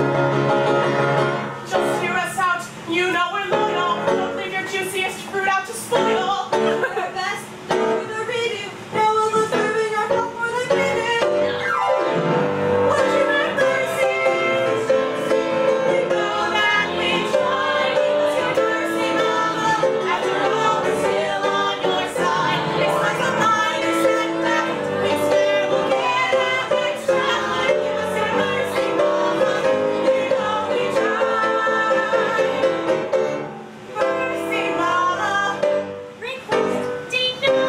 S6: Just hear us out. You know we're loyal. Don't leave your juiciest fruit out to spoil.
S2: We're our best. Then with a redo. Now we'll be serving our cup more than we do. Would you have mercy? You know that we tried. What's your mercy, Mama? After all, we're still on your side. It's like a minor setback. We swear we'll get out next time. Give us your mercy, Mama. You know we tried. Mercy, Mama.
S10: Request denied!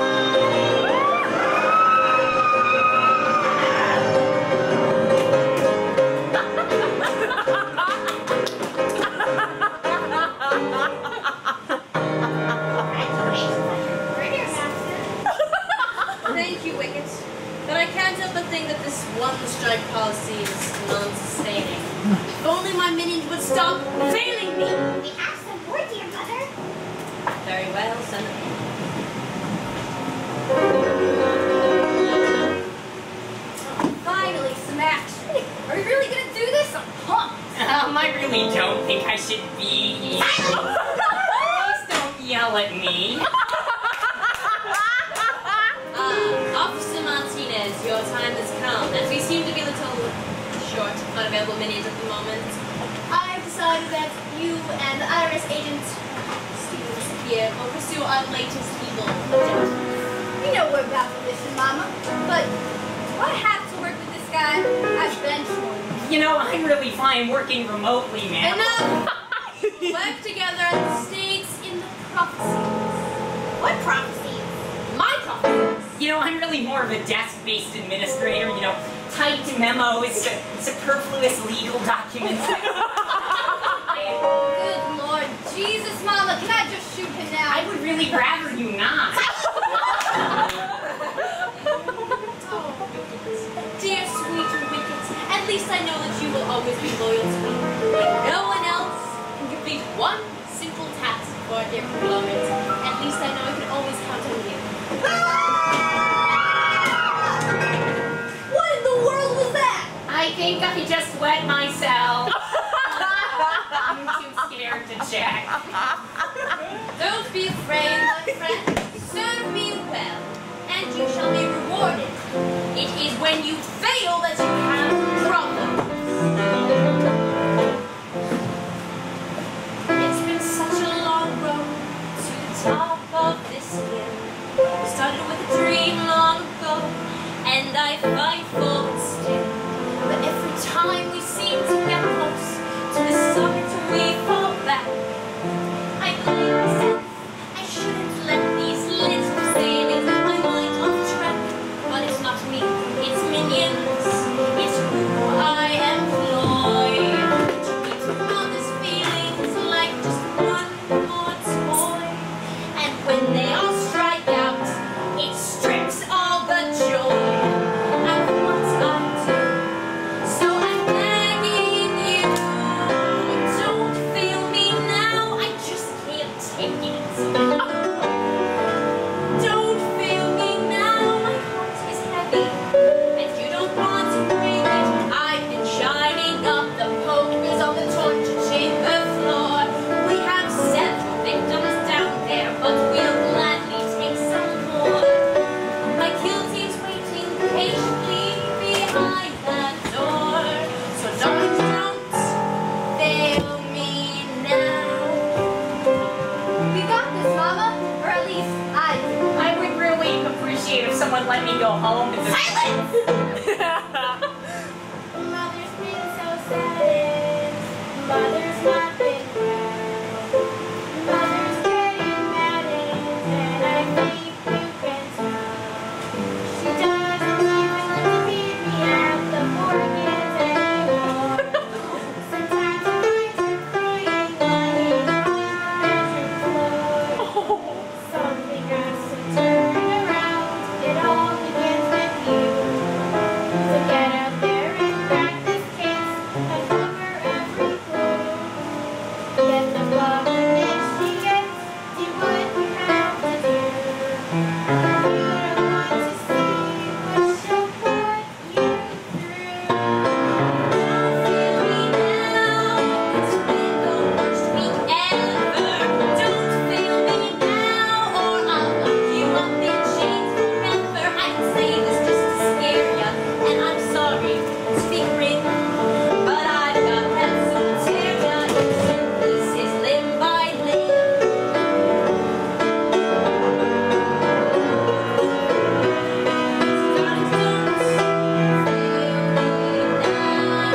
S4: Thank you, Wicket. But I can't help but think that this one-strike policy is non-sustaining. If only my minions would stop failing me!
S10: We have some more, dear Mother.
S4: Very well, send them in.
S10: Finally, some action. Are we really gonna do this? I'm pumped.
S11: I really don't think I should be. Please don't yell at me.
S4: Officer Martinez, your time has come, as we seem to be a little short of unavailable minions at the moment.
S10: I've decided that you and the IRS agent Stevens here will pursue our latest evil objective. You know we're about the mission, Mama, but do I have to work with this guy? I've been sworn.
S11: You know, I'm really fine working remotely, man.
S4: Enough! Work together and states in the prophecies.
S10: What prophecies?
S4: My prophecies.
S11: You know, I'm really more of a desk-based administrator, you know, typed memos, superfluous legal documents.
S10: Good Lord Jesus, Mama, can I just shoot him now?
S11: I would really rather you not.
S4: Dear sweet Wicket, at least I know that you will always be loyal to me. If no one else can complete one simple task for dear Conglomerate, at least I know I can always count on you.
S10: What in the world was that?
S11: I think I just wet myself. I'm too scared to check.
S4: Don't be afraid, my friend. Serve me well, and you shall be rewarded. It is when you fail that you have problems. It's been such a long road to the top of this hill. We started with a dream long ago, and I fight for it still. But every time we seem to get close to the summit we fall back. I blame myself. I shouldn't let these little failings get my mind off track. But it's not me, it's minions. It's who I employ. To meet others' feelings like just one more toy. And when they all strike out, it strips all the joy out of what I do. So I'm begging you, don't fail me now. I just can't take it. Don't fail me now. My heart is heavy, and you don't want to break it. I've been shining up the pokers on the torture chamber floor. We have several victims down there, but we'll gladly take some more. My kill team's waiting patiently behind that door. So darling, don't fail me now.
S7: We got this, Mama. Or at least I do.
S11: I would really appreciate if someone let me go home to this.
S7: Silence! Mother's been so sad. Mother's not been well. Mother's getting mad and I think you can tell. She doesn't even like to meet me at the orchids anymore. Sometimes I find her crying lying on the bedroom floor. Something has to turn around. It all begins with you. So get out there and practice kiss and cover every clue. Get the love that she gets. Do what you have to do. You don't want to see what she'll put you through.
S4: Don't fail me now. It's been the worst week ever. Don't fail me now, or I'll lock you up in chains forever. I can say this just to scare ya, and I'm sorry to be grim, but I've got that to tear ya into pieces limb by limb. Darling, don't fail me now.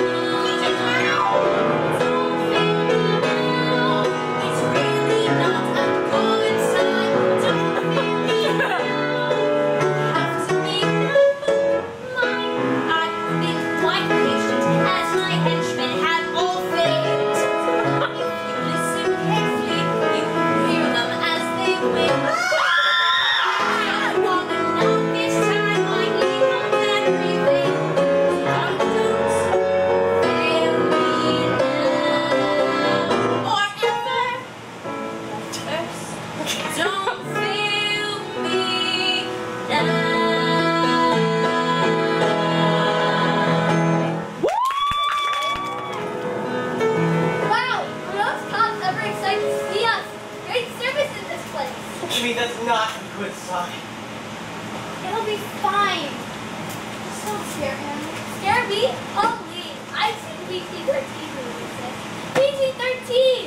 S4: Don't fail me now. It's really not a good time. Don't fail me now. Have to make up mine. I've been quite patient as my henchmen have all failed. If you listen carefully, you can hear them as they wail. Not long enough this time, I leave on every veil. Don't fail me now, or ever. Don't fail me now.
S7: Wow! Are those cops ever excited to see us? Great service in this place.
S9: Timmy, that's not a good sign.
S7: It'll be fine. Just don't scare him. Scare me? I'll leave. I've seen PG-13 movies. PG-13!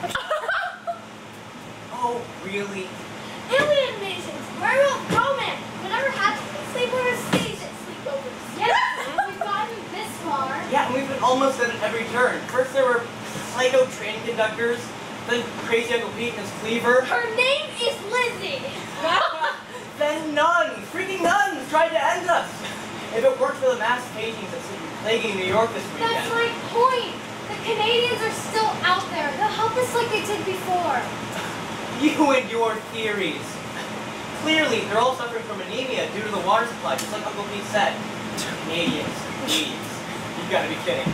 S9: Oh, really?
S7: Alien invasions! Werewolf romance! Whatever happens, they were a stage at sleepovers. Yes! We've gotten this far.
S9: Yeah, and we've been almost at it every turn. First there were psycho train conductors, then crazy Uncle Pete and his cleaver.
S7: Her name is Lizzie!
S9: Then nuns! Freaking nuns tried to end us! If it weren't for the mass paintings that seem to be plaguing New York this weekend.
S7: That's my point! The Canadians are still out there. They'll help us like they did before.
S9: You and your theories. Clearly, they're all suffering from anemia due to the water supply, just like Uncle Pete said. Canadians, please. You've got to be kidding.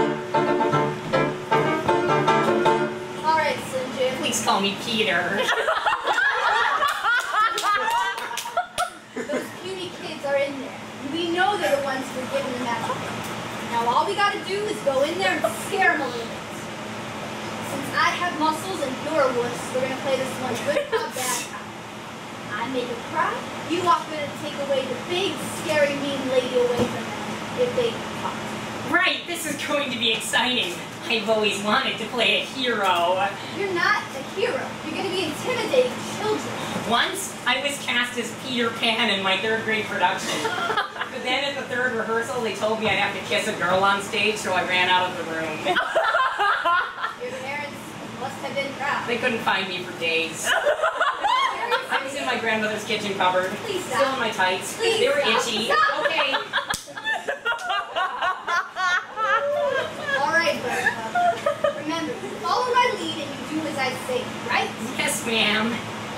S7: Alright, Slim Jim.
S11: Please call me Peter.
S7: Those puny kids are in there. We know they're the ones who are giving the magic. Now all we gotta do is go in there and scare them a little bit. Since I have muscles and you're a wuss, we're gonna play this one good cop, bad cop. I make them cry, you walk in and take away the big, scary, mean lady away from them if they get caught.
S11: Right, this is going to be exciting. I've always wanted to play a hero.
S7: You're not a hero. You're going to be intimidating children.
S11: Once, I was cast as Peter Pan in my 3rd grade production. But then at the 3rd rehearsal, they told me I'd have to kiss a girl on stage, so I ran out of the room.
S7: Your parents must have been proud.
S11: They couldn't find me for days. I was in my grandmother's kitchen cupboard.
S7: Please
S11: Still
S7: stop.
S11: in my tights.
S7: Please
S11: They were
S7: stop.
S11: itchy.
S7: Stop.
S11: Okay.
S7: All right, Barthelemy. Remember, you follow my lead and you do as I say, right?
S11: Yes, ma'am.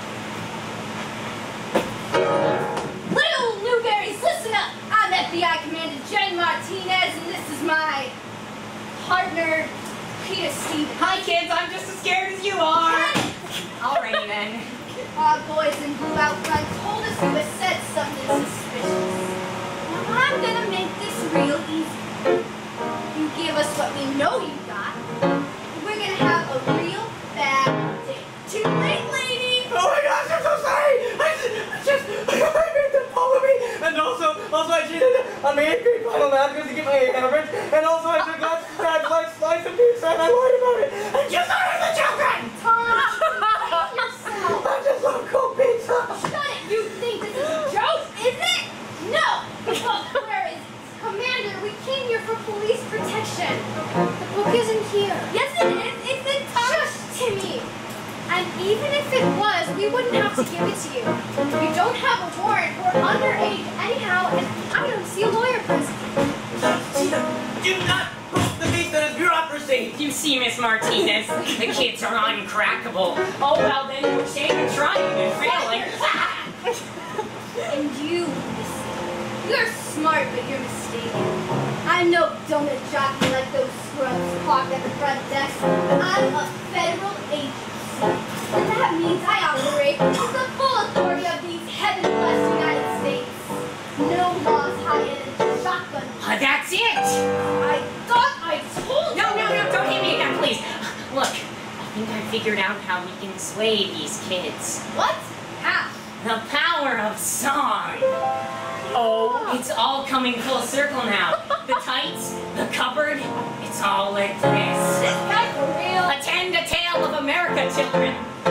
S7: Little Newberries, listen up! I'm FBI Commander Jen Martinez, and this is my partner, Peter Stevens.
S11: Hi, kids. I'm just as scared as you are. Alrighty then.
S7: Our boys in blue out front told us you had said something suspicious. Now I'm gonna make this real easy. You give us what we know you got, and we're gonna have a real bad day. Too late, lady!
S9: Oh my gosh, I'm so sorry! I made them follow me! And also I cheated on my 8th grade final math because to get my A average, and also I took lots of time, slice and pizza, and I lied about it! And you started the children!
S7: Tom, explain yourself!
S9: I just love cold pizza!
S7: Shut it! You think this is a joke, is it? No! Well, where is it? Commander, we came here for police protection. The book isn't here. Yes, it is. It's in Tom. Shush, Timmy. And even if it was, we wouldn't have to give it to you. You don't have a warrant. We're underage anyhow, and I don't see a lawyer present.
S9: Do not poke the beast in his bureaucracy!
S11: You see, Miss Martinez, the kids are uncrackable. Oh, well, then no shame in trying and failing.
S7: And you, you're smart, but you're mistaken. I'm no donut jockey like those scrubs parked at the front desk. I'm a federal agency. And that means I operate with the full authority of these heaven-blessed United States. No laws higher than shotgun.
S11: That's it!
S7: I thought I told you!
S11: No, don't hit me again, please. Look, I think I figured out how we can sway these kids.
S7: What? How?
S11: The power of song. Oh, it's all coming full circle now. The tights, the cupboard, it's all like this.
S7: This guy for real?
S11: Attend a tale of America, children.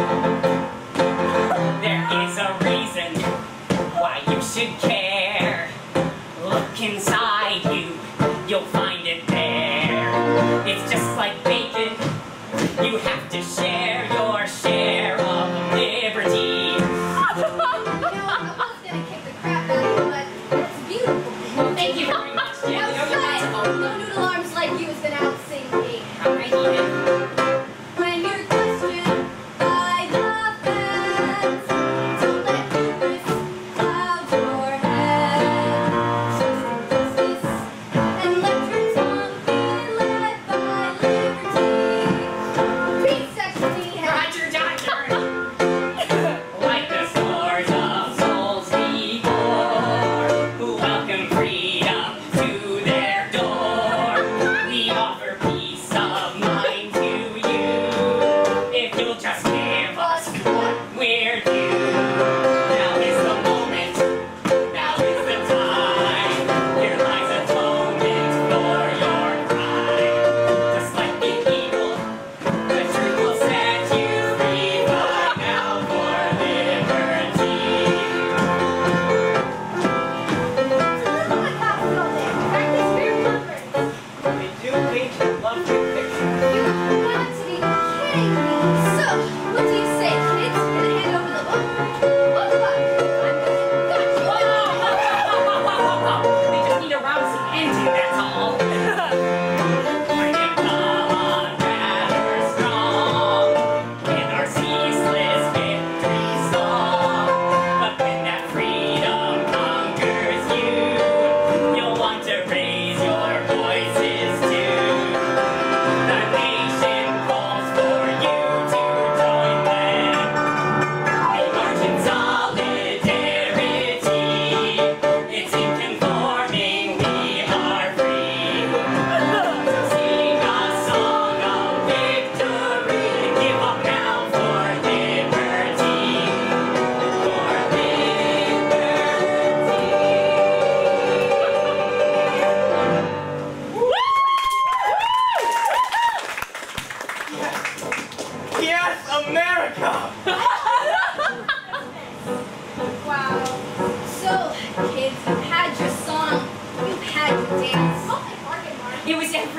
S11: There is a reason why you should care. Look inside you, you'll find it there. It's just like bacon. You have to share your share of liberty. Thank you very much, Jen.
S7: No noodle arms like you is gonna outsing me.
S11: Alright, Edith.
S7: When you're questioned by the feds, don't let hubris cloud your head. Social justice and let your tongue be led by liberty. Read section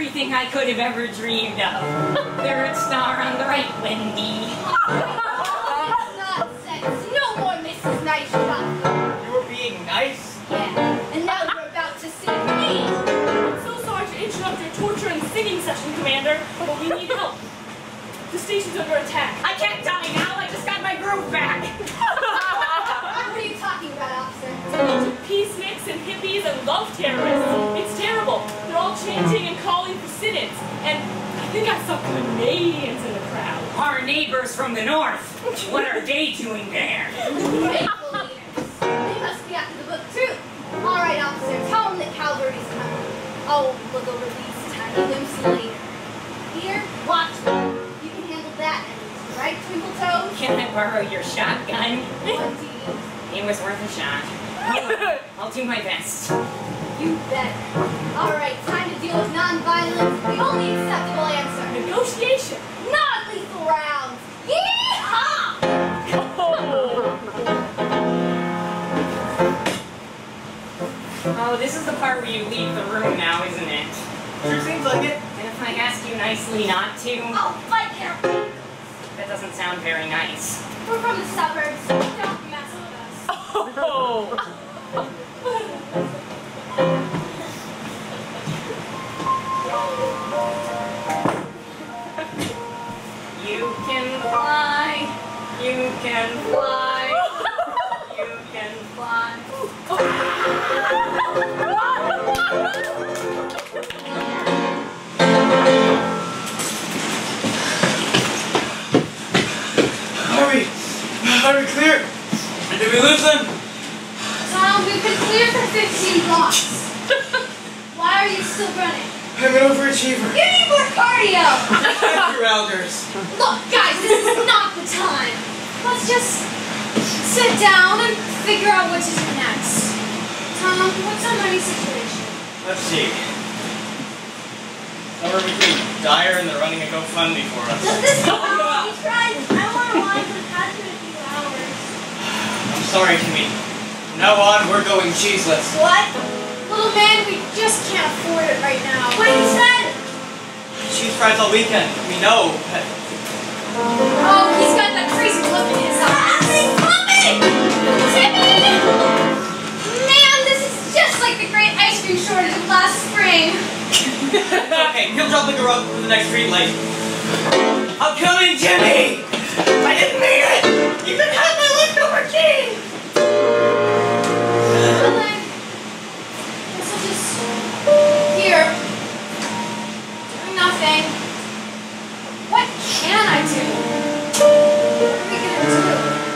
S11: everything I could have ever dreamed of. Third star on the right, Wendy.
S7: Nonsense. No more Mrs. Nice Shot.
S9: You were being nice?
S7: Yeah. And now you're about to sing me.
S3: I'm so sorry to interrupt your torture and singing session, Commander, but we need help. The station's under attack.
S11: I can't die now. I just got my groove back.
S7: What are you talking about, officer?
S3: It's a bunch of peaceniks and hippies and love terrorists. It's terrible. They're all chanting and calling for sit-ins. And I think I saw Canadians in the crowd.
S11: Our neighbors from the north. What are they doing there?
S7: Faithful leaders. They must be after the book, too. All right, officer, tell them that Calvert's coming. I'll look over these tiny limbs later. Here, watch them. You can handle that end, right, Twinkle Toes?
S11: Can I borrow your shotgun?
S7: Indeed.
S11: It was worth a shot. I'll do my best.
S7: You better. All right, time to deal with non-violence. The only acceptable answer.
S3: Negotiation.
S7: Non-lethal rounds. Yeehaw!
S11: Oh, this is the part where you leave the room now, isn't it?
S9: Sure seems like it.
S11: And if I ask you nicely not to?
S7: Oh, fight him!
S11: That doesn't sound very nice.
S7: We're from the suburbs. Don't mess with us.
S11: You can fly. You can fly. You can fly.
S1: Are we clear? Did we lose them?
S7: Tom, we've been clear for 15 blocks. Why are you still running?
S1: I'm an overachiever.
S7: You need more cardio!
S1: After elders.
S7: Look, guys, this is not the time. Let's just sit down and figure out what to do next. Tom, what's our money situation?
S9: Let's see. Somewhere between Dyer and they're running a GoFundMe for us.
S7: Does this go out? We tried. I want to watch the past in a few hours.
S9: I'm sorry, Timmy. From now on, we're going cheeseless.
S7: What? Little man, we just can't afford it right now. What you said?
S9: Cheese fries all weekend. We know.
S7: Oh, he's got that crazy look in his eyes. Timmy! Man, this is just like the great ice cream shortage of last spring.
S9: Okay, he'll drop the garage for the next street light. I'm coming, Timmy! I didn't mean it! You can have my leftover cheese!
S7: Well then, guess I'll just here, doing nothing. What can I do? What are we gonna do?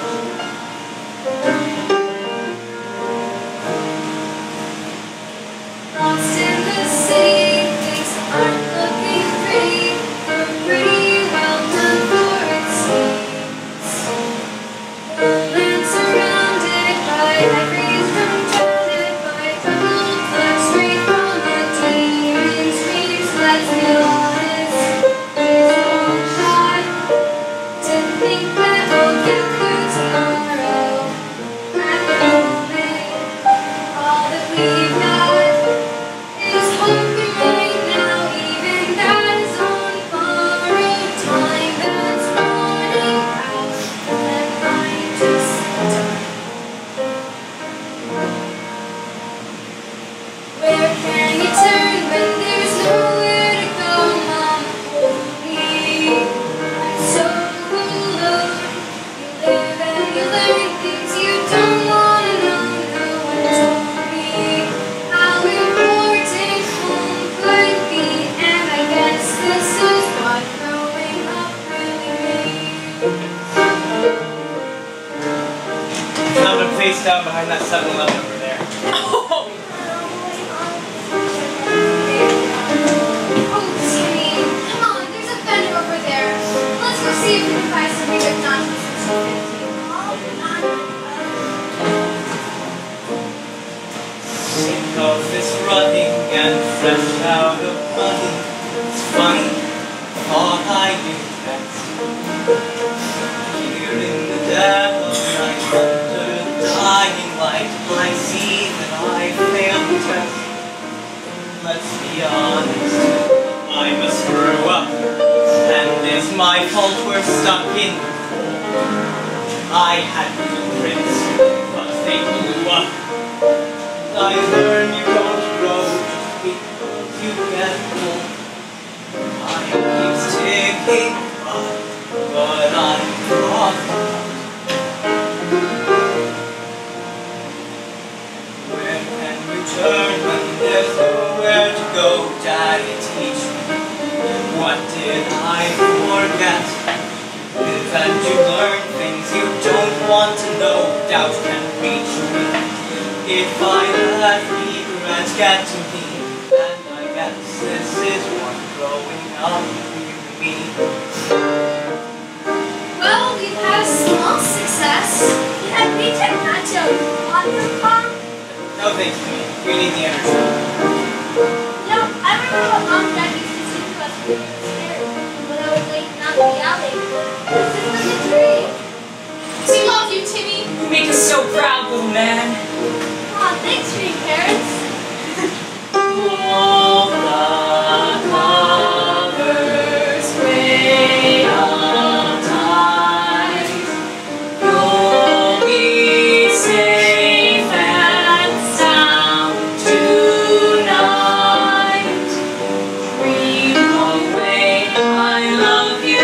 S7: Lost in the city, things aren't looking pretty. We're pretty well done for it seems. The land surrounded by every surrounded by trouble, flags straight from the demons' dreams. Let's be honest, it's all shot. To think that we'll get through tomorrow. At the moment, all that we've got is hoping right now. Even that is on borrowed time that's running out. Let mine just die. Where can you turn when there's nowhere to go? Mama, hold me. I'm so alone. You live and you learn things you don't want to know. No one told me how important home could be, and I guess this is what growing up really means.
S9: Found him face down behind that 7-Eleven over there.
S7: Oh, Timmy, come on, there's a vendor over there. Let's go see if we can buy some big nachos and some
S9: Think of this running and fresh out of money. It's funny, thought I knew best. Here in the dead of night, under the dying light, I see that I failed the test. Let's be honest, my fault we're stuck in the cold. I had blueprints, but they blew up. I learned you don't grow just because you get old. Time keeps ticking by, but I'm not. Where can we turn when there's nowhere to go? Daddy, teach me. What did I forget? Live and you learn things you don't want to know. Doubt can reach me if I let regrets get to me. And I guess this is what growing up really means.
S7: Well, we've had a small success.
S10: Can we take nachos? Lots of fun.
S9: No thanks to me. We need the energy.
S10: You know, I remember what Mom and Dad used to sing to us when we were scared. When I was waking up in the alley. This is like a dream.
S4: We love you, Timmy.
S11: You make us so proud, little man.
S10: Aw, thanks, Dream Parents.
S11: All the covers gray of time. You'll be safe and sound tonight. Dream away, I love you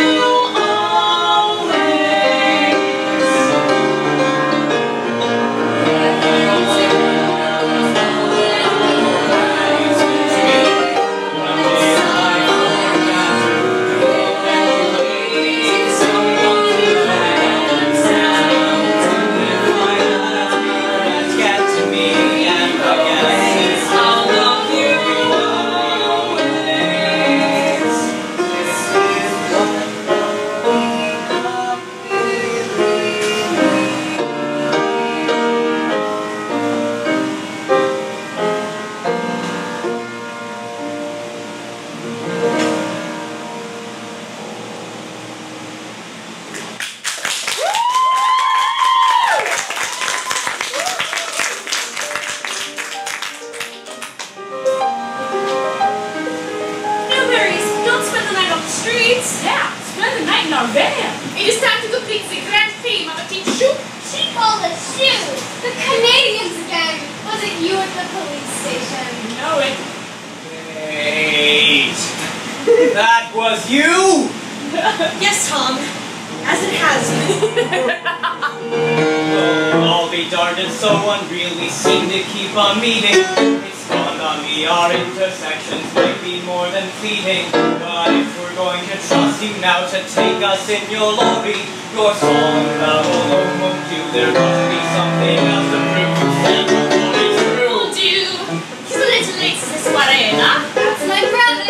S9: That was you?
S4: Yes, Tom. As it has been.
S9: Oh, I'll be darned, it's so unreal. We seem to keep on meeting. It's dawned on me our intersections might be more than fleeting. But if we're going to trust you now to take us in your lorry, your soul and love alone won't do. There must be something else to prove. And the story's true.
S4: Will do. He's a little late to this Warena.
S7: That's my brother.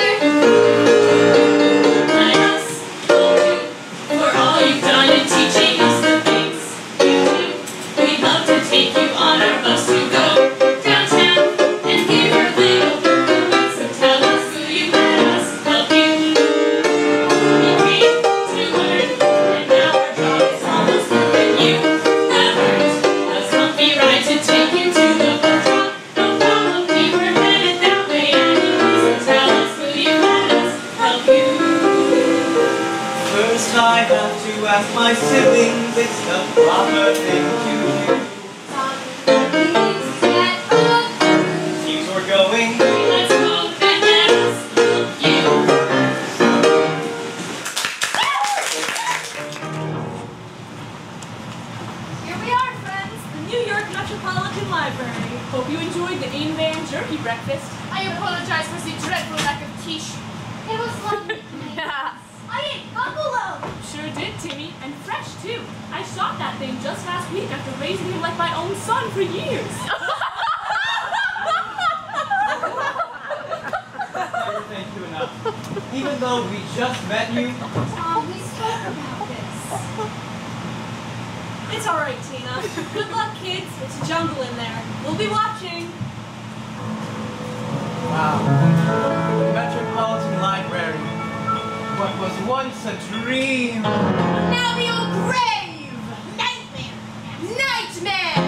S4: Let us hold you for all you've done in teaching us the things you do. We'd love to take you on our bus to go downtown and hear your little books. So tell us, will you let us help you? We came to learn, and now our job is almost done. And you have earned a comfy ride to take you to the bus stop. No problem, we were headed that way anyway. So tell us, will you let us help you?
S9: First I have to ask my siblings, it's the proper thing to do. Seems we're going.
S4: Let's go and let us help you.
S3: Here we are, friends, the New York Metropolitan Library. Hope you enjoyed the in-van jerky breakfast.
S6: I apologize for the dreadful lack of quiche.
S7: It was lovely.
S10: I ate buffalo.
S3: Sure did, Timmy, and fresh too. I shot that thing just last week after raising him like my own son for years.
S9: Never thank you enough. Even though we just met you.
S7: Tom, we spoke about this.
S3: It's all right, Tina. Good luck, kids. It's a jungle in there. We'll be watching.
S9: Wow. Metropolitan Library. What was once a dream.
S6: Now the old grave! Nightmare! Nightmare!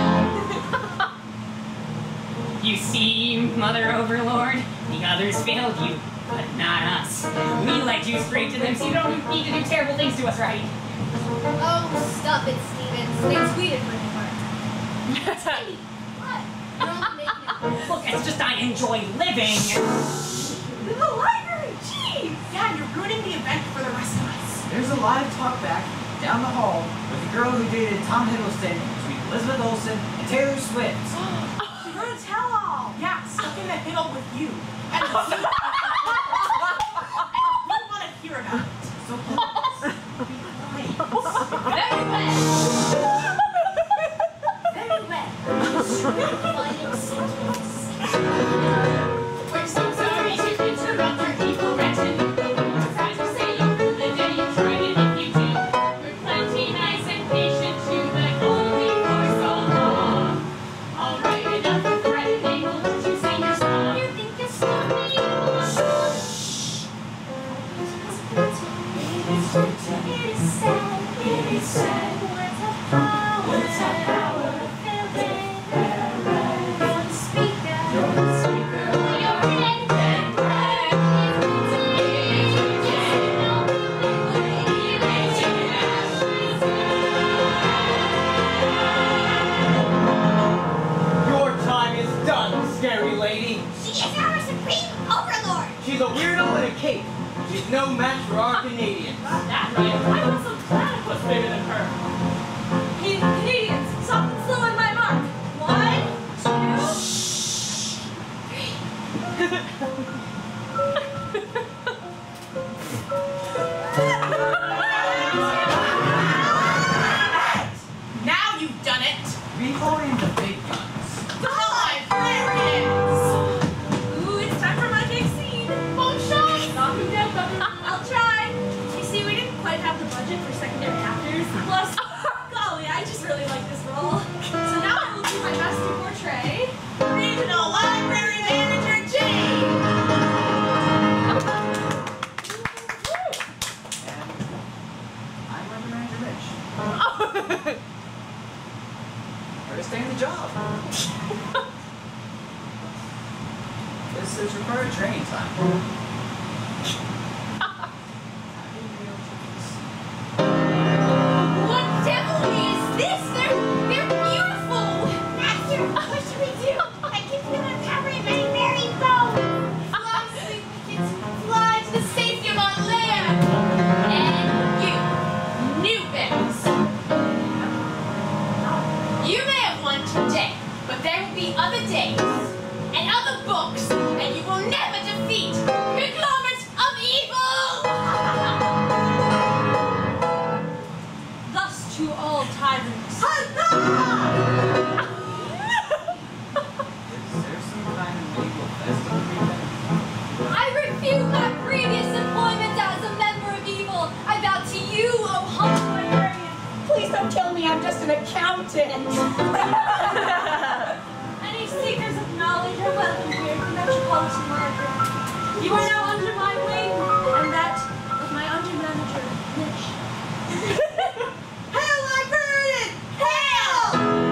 S11: You see, Mother Overlord, the others failed you, but not us. We let juice free to them so you don't need to do terrible things to us, right?
S7: Oh, stop it, Steven. Stay tweeted for me, Mark. Timmy, what? You don't make me.
S11: Look, it's just I enjoy living.
S6: In the library! Jeez! Dad, you're ruining the event for the rest of us.
S12: There's a live talkback down the hall with the girl who dated Tom Hiddleston between Elizabeth Olsen and Taylor Swift.
S6: She wrote a tell-all. Yeah, stuck in the hiddle with you. And we want to hear about it.
S12: So close.
S7: Very well. Very well. Final sentence.
S3: We're so sorry to interrupt your evil wretched. Sad to say you rue the day you tried it if you do. We're plenty nice and patient too, but only for so long. Alright, enough of threatening, won't you sing your song?
S7: You think you're stormy? It is sad. It is sad. Words have power. Words have power. You're the speaker. You're the speaker. You're red. Red.
S9: Your time is done, scary lady.
S7: She is our supreme overlord.
S9: She's a weirdo in a cape. She's no match for our Canadians.
S3: Got that right. I want some platypus bigger than her.
S2: Canadians, soft and slow on my mark. 1, 2, 3.
S6: Now you've done it.
S12: Behind the big guns.
S6: The Librarians.
S2: Ooh, it's time for my big scene. Moonshine. Knock him down, brother. I'll try. You see, we didn't quite have the budget for secondary actors. Plus, golly, I just really like this role. So now I will do my best to portray
S6: Regional Library Manager G.
S12: And I'm Undermanager Mitch. Better stay in the job. This is required training time.
S7: What devil is this? They're beautiful. Master, what should we do? I can feel them covering my very bone. Fly, sweet wickets, fly to the safety of our land. And you, Newberries. You may have won today, but there will be other days and other books, and you will never defeat Conglomerate of Evil.
S2: thus to all tyrants.
S12: Is there some kind of legal festival event?
S7: I refuse my previous employment as a member of evil. I vow to you, O humble librarian.
S10: Please don't tell me I'm just an accountant.
S2: Any seekers of knowledge are welcome here at the Metropolitan Library. You are now under my wing, and that of my undermanager, Mitch.
S6: Hail, Librarian! Hail!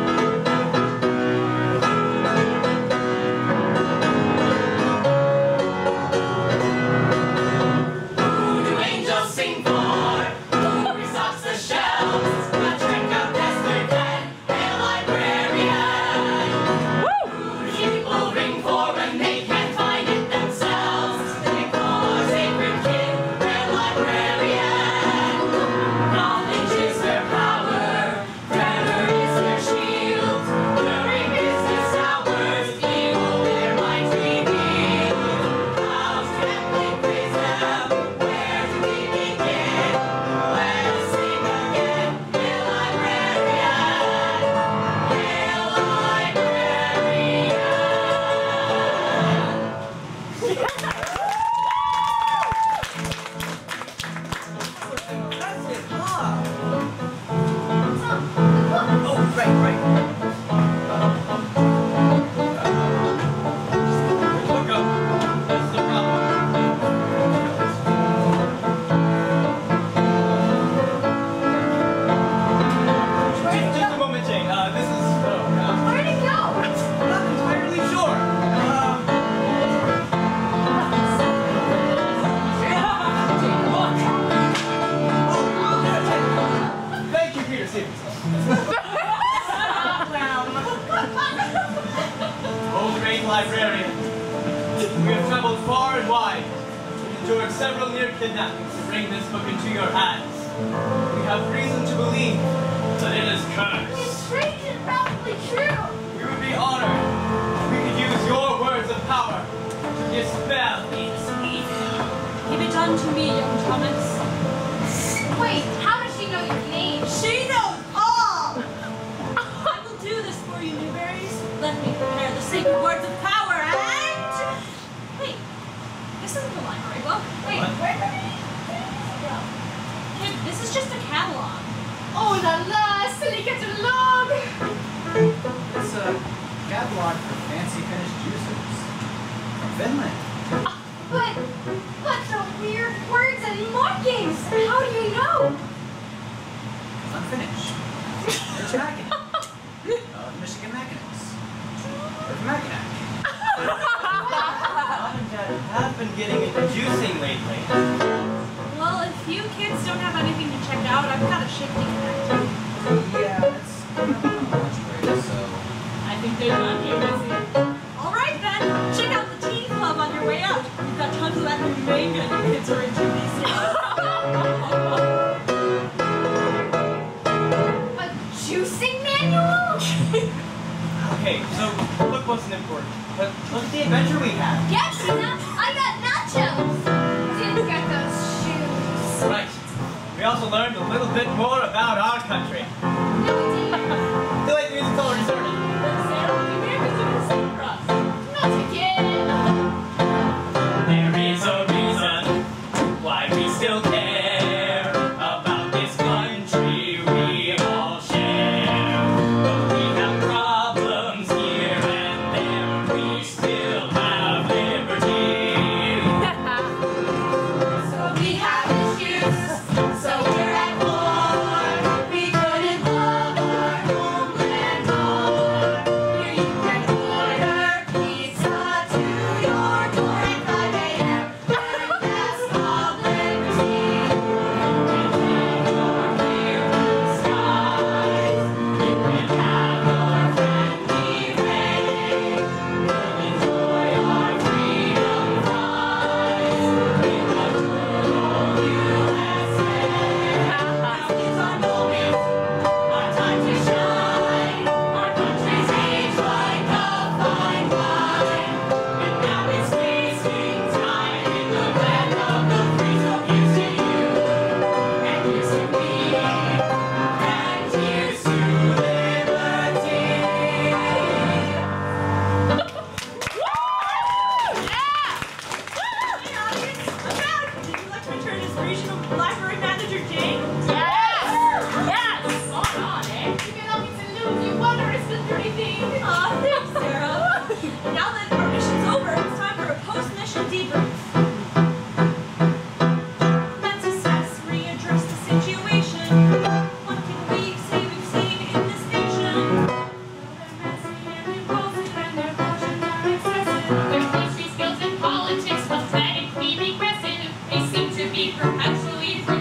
S5: Who do angels sing for? Who restocks the shelves? A drink of best they can. Hail, librarian!
S9: kidnapping to bring this book into your hands. We have reason to believe that it is cursed.
S7: It's strange and probably true.
S9: We would be honored if we could use your words of power to dispel its evil.
S3: Give it unto me, young Thomas.
S7: Wait, how does she know your name?
S2: She knows all!
S3: I will do this for you, Newberries. Let me prepare the sacred words of power and... Wait, this isn't the library book. Wait,
S9: What?
S3: where did it go? Hey, this is just a catalog.
S7: Oh la la, silly catalog!
S12: It's a catalog for fancy finished juicers from Finland.
S7: But the weird words and markings! How do you know?
S12: I'm finished. It's Mackinac. Michigan Mackinacs. Or Mackinac.
S9: Mom and Dad have been getting into juicing lately.
S3: Well, if you kids don't have anything to check out, I've got a shifting act.
S12: Yeah, it's coming up on lunch break, so...
S3: I think they're not here, busy. All right, then. Check out the teen club on your way out. We've got tons of that new manga you kids are into these days.
S7: A juicing manual?
S9: Okay, so the book wasn't important, but look at the adventure we had.
S7: Yes, I got nachos! Didn't get those shoes.
S9: Right. We also learned a little bit more about our country.
S7: No, we didn't.
S9: Feel like the music's already started.
S3: Sarah, the Americans doing the same for us.
S7: Not again.
S9: There is a reason why we still care about this country we all share. Though we have problems here and there, we still have liberty.
S7: So we have issues, so we're at war. We couldn't love our homeland more. Here you can order pizza to your door at 5 a.m. Very fast of liberty. Enjoy your clear blue skies. You can have your friendly rain. We'll enjoy our freedom fries in the good old USA. Now is our moment, our time to shine. Our country's aged like a fine wine, and now it's tasting time in the land of the free. So here's to you, and here's to me, and here's to liberty.
S3: Hey, audience, I'm back. Did you like my turn as regional library manager, Jane?
S10: Yes! Yes!
S3: On, eh?
S7: You can help me to lose. You wondrous pretty thing.
S3: Aw, thanks, Sarah. Now that our mission's over, it's time for a post-mission debrief. Betsy says, readdress the situation. What can we say we've seen in this nation? They're messy and impulsive and their passions are excessive.
S10: Their history skills and politics pathetically regressive. They seem to be perpetually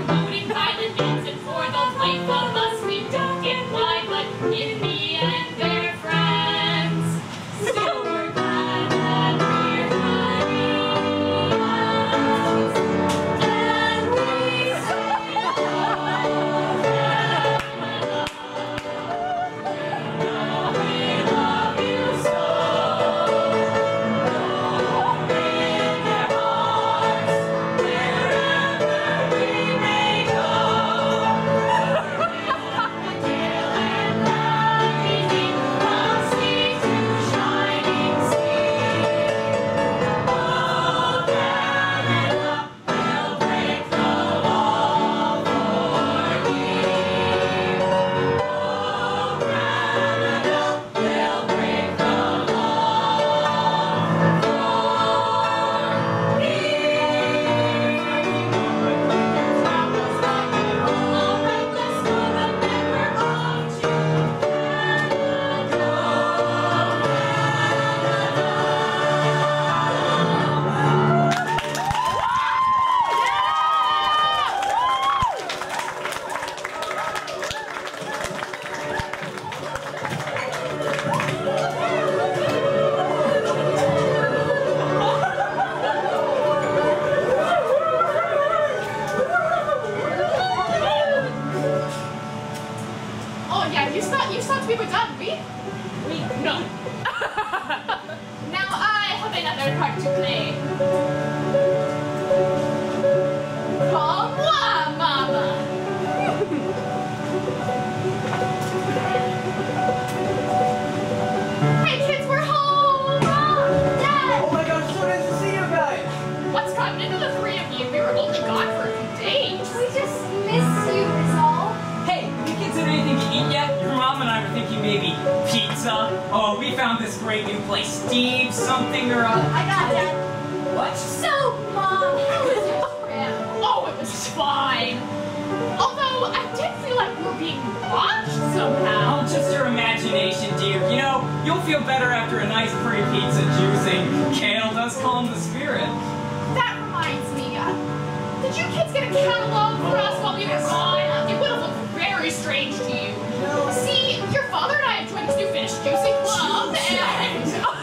S11: maybe pizza? Oh, we found this great new place, Steve something or other.
S10: I got that.
S11: What?
S10: So, Mom, how was your trip?
S3: Oh, it was fine. Although, I did feel like we were being watched somehow.
S11: Oh, just your imagination, dear. You know, you'll feel better after a nice pretty pizza juicing. Kale does calm the spirit.
S3: That reminds me, did you kids get a catalog for us while we were gone? It would have looked very strange to you. See, your father and I have joined this new finished juicing club, and...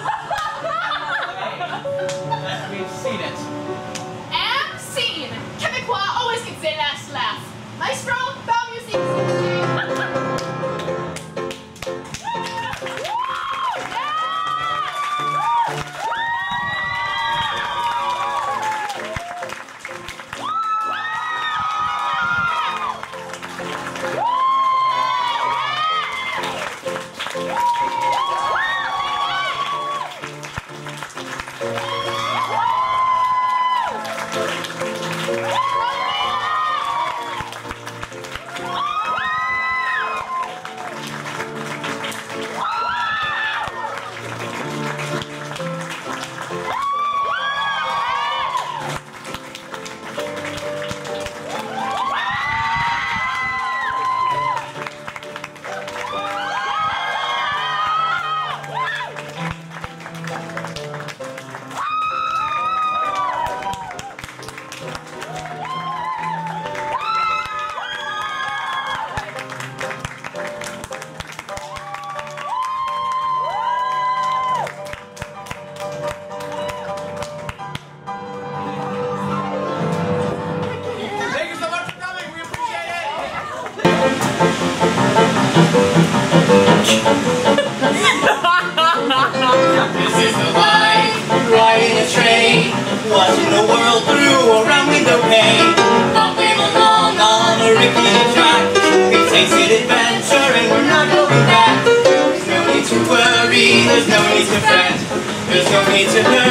S12: We've seen it.
S3: And scene! Quebecois always can say last laugh. Maestro, bow music!
S9: Watching the world through a round window pane, bumping along on a rickety track. We've tasted adventure and we're not going back. There's no need to worry, there's no need to fret, there's no need to hurt.